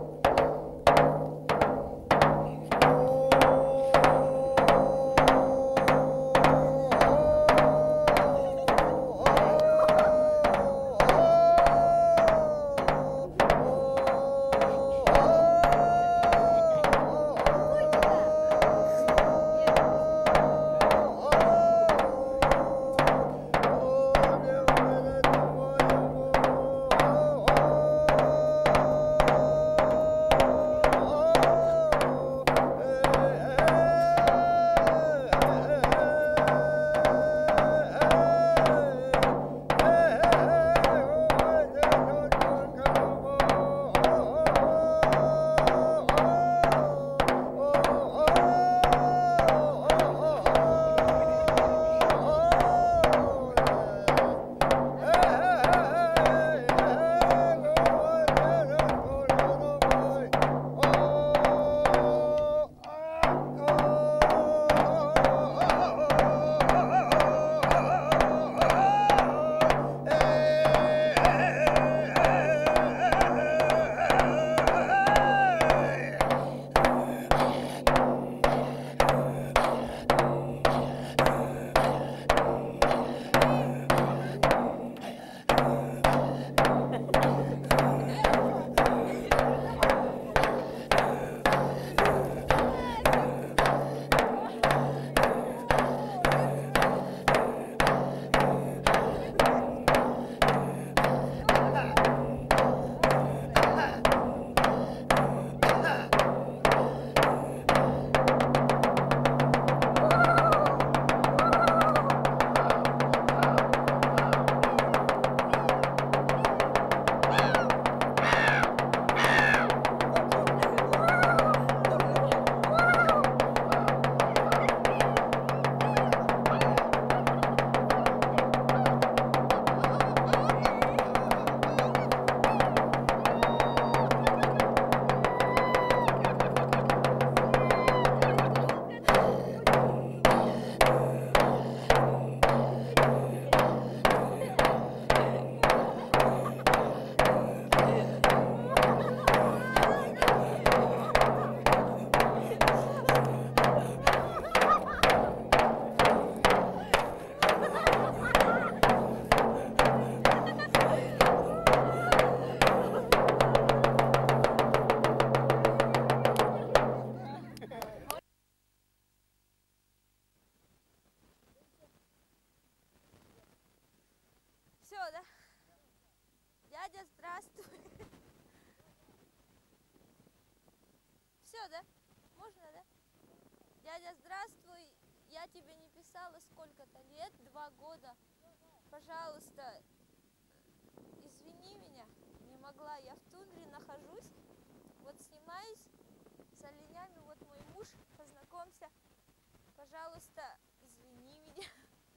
да? Можно, да? Дядя, здравствуй. Я тебе не писала сколько-то лет, два года. Пожалуйста, извини меня, не могла. Я в тундре нахожусь, вот снимаюсь с оленями. Вот мой муж, познакомься. Пожалуйста, извини меня.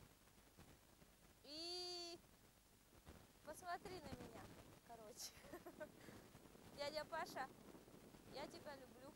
И посмотри на меня, короче. Дядя Паша, я тебя люблю.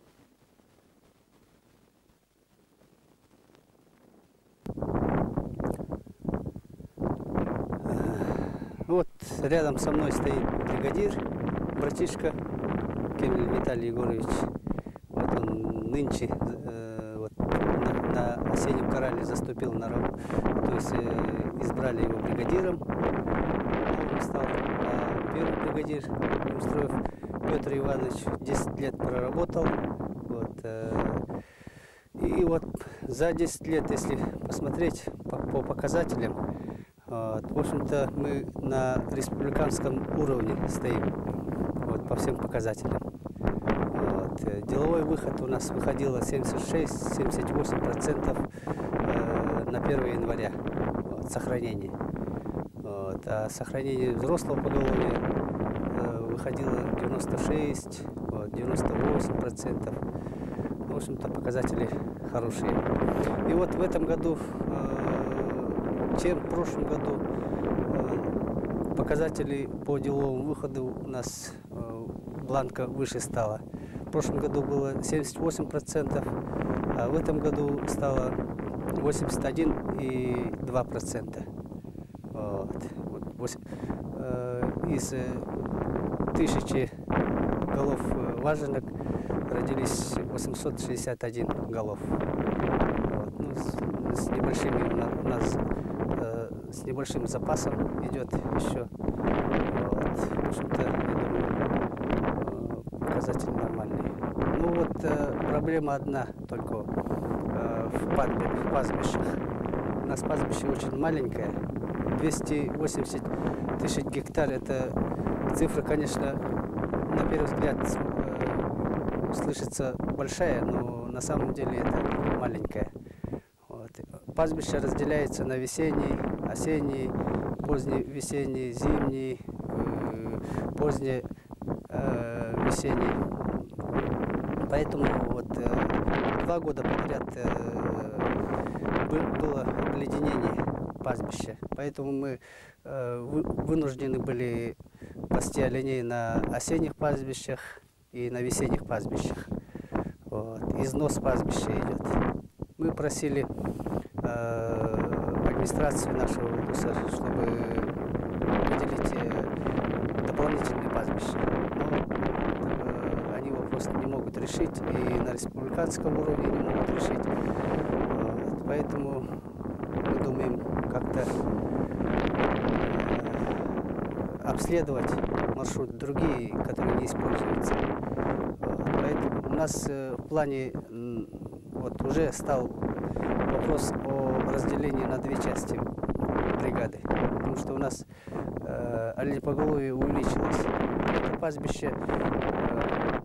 Вот рядом со мной стоит бригадир, братишка Кемель Виталий Егорович. Вот он нынче э, вот, на, на осеннем корале заступил на работу, то есть э, избрали его бригадиром. Он стал, а первый бригадир Устроев Петр Иванович десять лет проработал. Вот, э, и вот за десять лет, если посмотреть по, по показателям, вот, в общем-то, мы на республиканском уровне стоим, вот, по всем показателям. Вот. Деловой выход у нас выходило семьдесят шесть — семьдесят восемь процентов э, на первое января, вот, сохранение. Вот. А сохранение взрослого поголовья э, выходило девяносто шесть — девяносто восемь процентов. В общем-то, показатели хорошие. И вот в этом году, э, чем в прошлом году, э, показатели по деловому выходу у нас э, бланка выше стала. В прошлом году было семьдесят восемь процентов, а в этом году стало восемьдесят один и два десятых процента. Вот. Вот, э, из э, тысячи голов э, важенок родились восемьсот шестьдесят один голов. Вот. Ну, с, с небольшими у нас э, с небольшим запасом идет еще. Вот. В общем-то, я думаю, э, показатель нормальный. Ну вот э, проблема одна только э, в, пастбе, в пастбищах. У нас пастбище очень маленькое. двести восемьдесят тысяч гектар — это цифра, конечно, на первый взгляд э, слышится большая, но на самом деле это маленькая. Вот. Пастбище разделяется на весенний, осенний, поздний весенний, зимний, э, поздний э, весенний. Поэтому вот э, два года подряд э, было обледенение пастбища. Поэтому мы э, вы, вынуждены были пасти оленей на осенних пастбищах и на весенних пастбищах. Вот. Износ пастбища идет. Мы просили э, администрацию нашего вуза, чтобы выделить э, дополнительные пастбища. Но э, они вопрос не могут решить, и на республиканском уровне не могут решить. Вот. Поэтому мы думаем как-то э, обследовать маршрут другие, которые не используются. Поэтому у нас э, в плане э, вот уже стал вопрос о разделении на две части бригады, потому что у нас э, оленепоголовье увеличилось. Это пастбище э,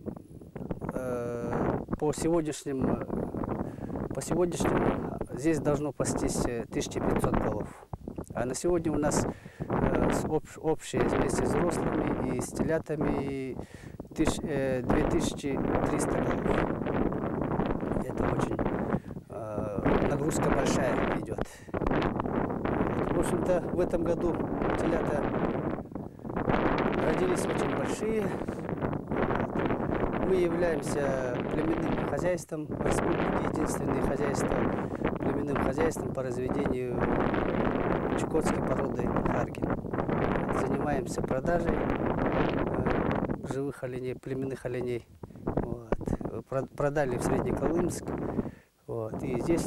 э, по сегодняшним по сегодняшнему здесь должно пастись тысяча пятьсот голов. А на сегодня у нас э, об, общее вместе с взрослыми и с телятами тысяч, э, две тысячи триста голов. Это очень э, нагрузка большая идет. В общем-то, в этом году телята родились очень большие. Мы являемся племенным хозяйством в республике, единственное хозяйство племенным хозяйством по разведению чукотской породы харгин. Занимаемся продажей э, живых оленей, племенных оленей. Вот. Продали в Среднеколымск. Вот. И здесь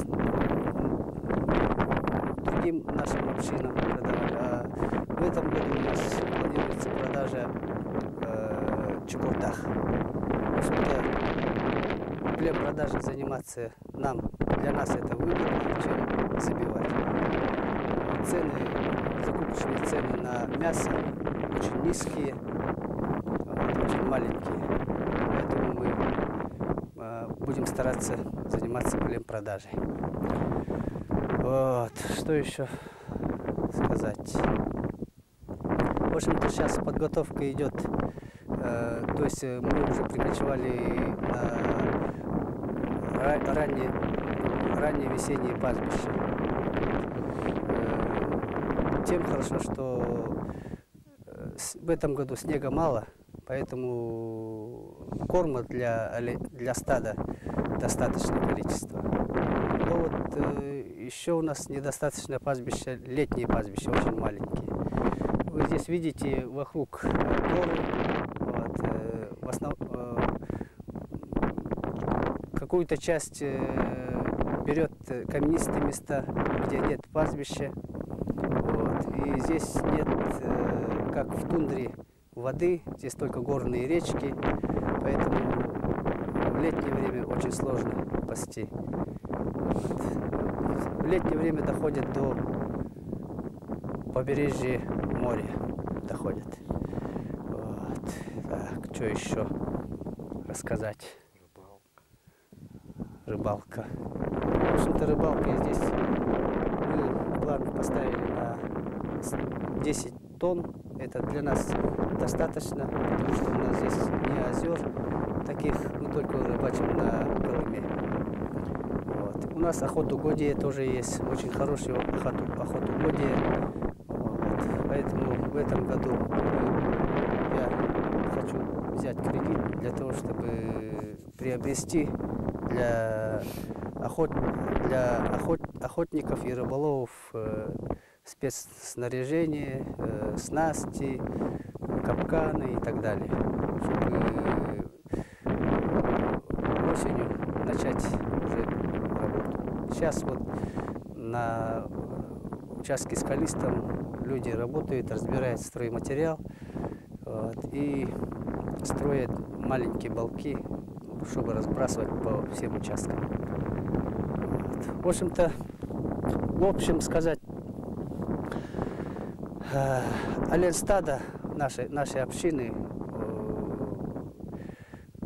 другим нашим общинам продавали. А в этом году у нас планируется продажа э, в Чукотах. В общем-то, плем продажей заниматься нам, для нас это выгоднее, чем забивать. Цены, закупочные цены на мясо очень низкие, вот, очень маленькие. Поэтому мы э, будем стараться заниматься племпродажей. Вот, что еще сказать? В общем-то, сейчас подготовка идет, э, то есть мы уже прикочевали на ранние, ранние весенние пастбища. Э, тем хорошо, что в этом году снега мало, поэтому корма для, для стада достаточное количество. Но вот э, еще у нас недостаточное пастбище, летние пастбища, очень маленькие. Вы здесь видите вокруг горы, вот, э, в основ... э, какую-то часть э, берет каменистые места, где нет пастбища. Вот, и здесь нет, э, как в тундре, воды, здесь только горные речки, поэтому в летнее время очень сложно пасти. Вот. В летнее время доходят до побережья моря, доходят. Вот. Так, что еще рассказать? Рыбалка. В общем-то, рыбалка здесь мы план поставили на десять тонн. Это для нас достаточно, потому что у нас здесь не озер таких, мы только рыбачим на Колыме. Вот. У нас охотугодие тоже есть, очень хорошее охотугодие. Вот. Поэтому в этом году я хочу взять кредит для того, чтобы приобрести для, охот... для охот... охотников и рыболовов э, спецснаряжение, э, снасти, капканы и так далее, чтобы осенью начать уже работу. Сейчас вот на участке скалистом люди работают, разбирают стройматериал, вот, и строят маленькие балки, чтобы разбрасывать по всем участкам. Вот. В общем-то, в общем сказать, э, оленстада нашей, нашей общины э,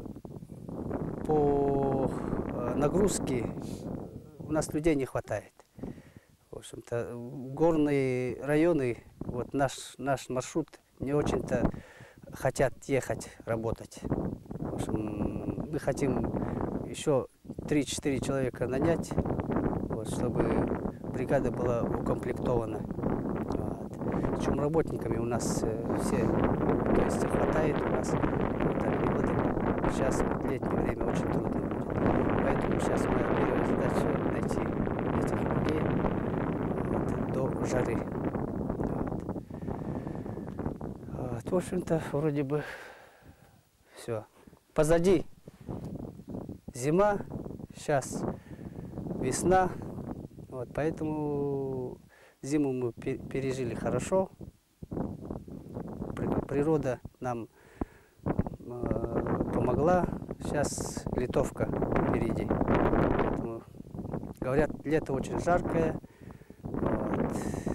по нагрузке у нас людей не хватает. В общем-то, горные районы, вот наш, наш маршрут не очень-то хотят ехать работать. В общем, мы хотим еще три-четыре человека нанять, вот, чтобы бригада была укомплектована. Вот. Причем работниками у нас э, все, то есть хватает у нас. Вот, вот, сейчас вот, летнее время очень трудно будет. Поэтому сейчас моя первая задача найти этих людей вот, до жары. Вот. Вот, в общем-то, вроде бы все. Позади зима, сейчас весна, вот, поэтому зиму мы пережили хорошо. Природа нам э, помогла, сейчас летовка впереди. Поэтому, говорят, лето очень жаркое. Вот.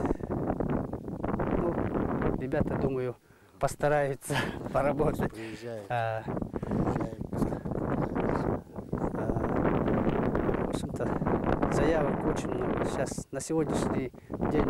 Ну, ребята, думаю, постараются поработать. А, в общем-то, заявок очень много. Сейчас на сегодняшний день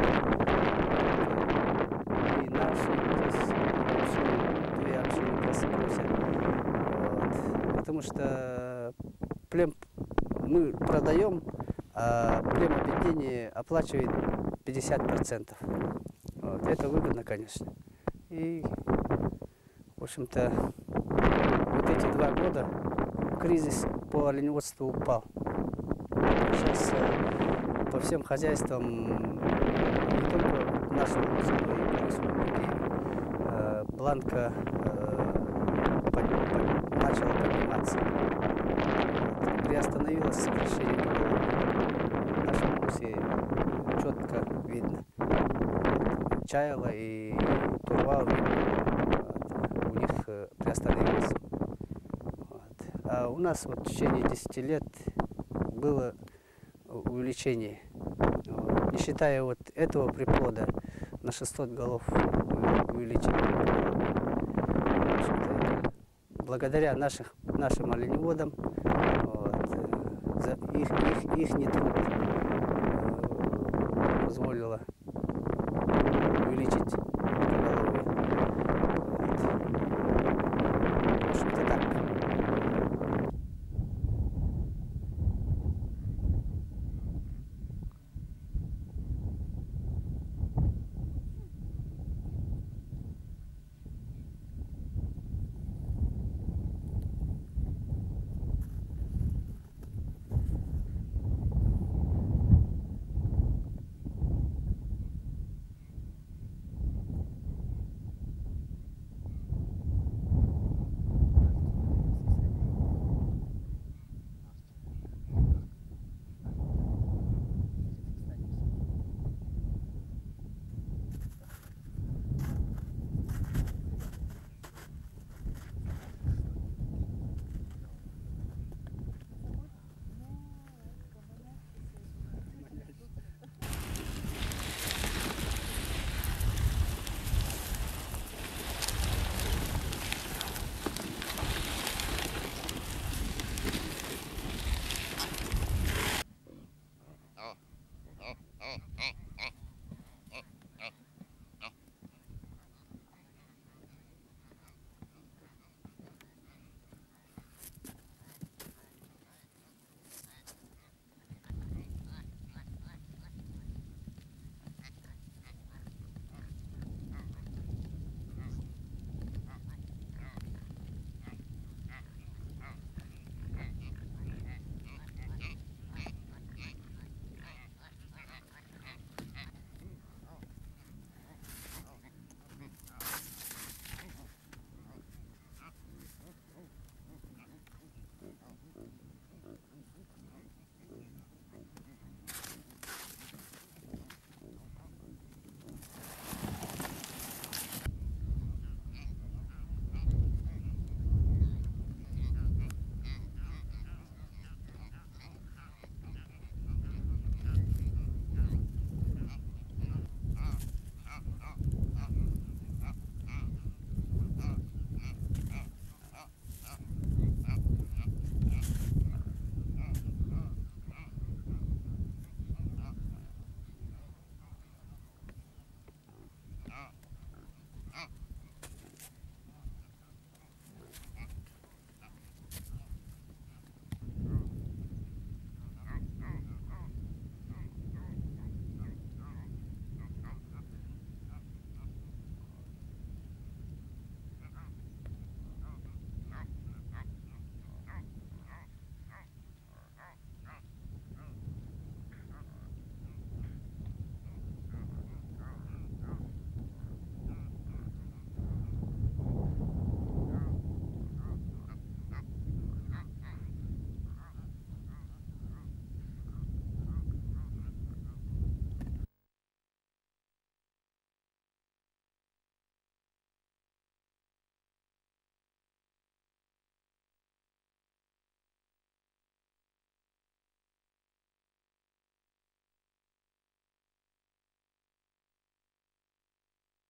и наши здесь общины, две общины нас просят. Вот. Потому что плем мы продаем, а племобъединение оплачивает пятьдесят процентов. Вот. Это выгодно, конечно. И, в общем-то, вот эти два года кризис по оленеводству упал. Сейчас э, по всем хозяйствам, не только нашего республики, э, планка э, под, под, начала подниматься. Вот. Приостановилось сокращение поголовья. В нашем Руси четко видно. Вот. Чаяла и Турвал, вот, у них э, приостановилось. Вот. А у нас вот в течение десяти лет было увеличение. Вот. Не считая вот этого приплода, на шестьсот голов увеличение. благодаря наших, нашим оленеводам, вот, за их, их, их труд позволило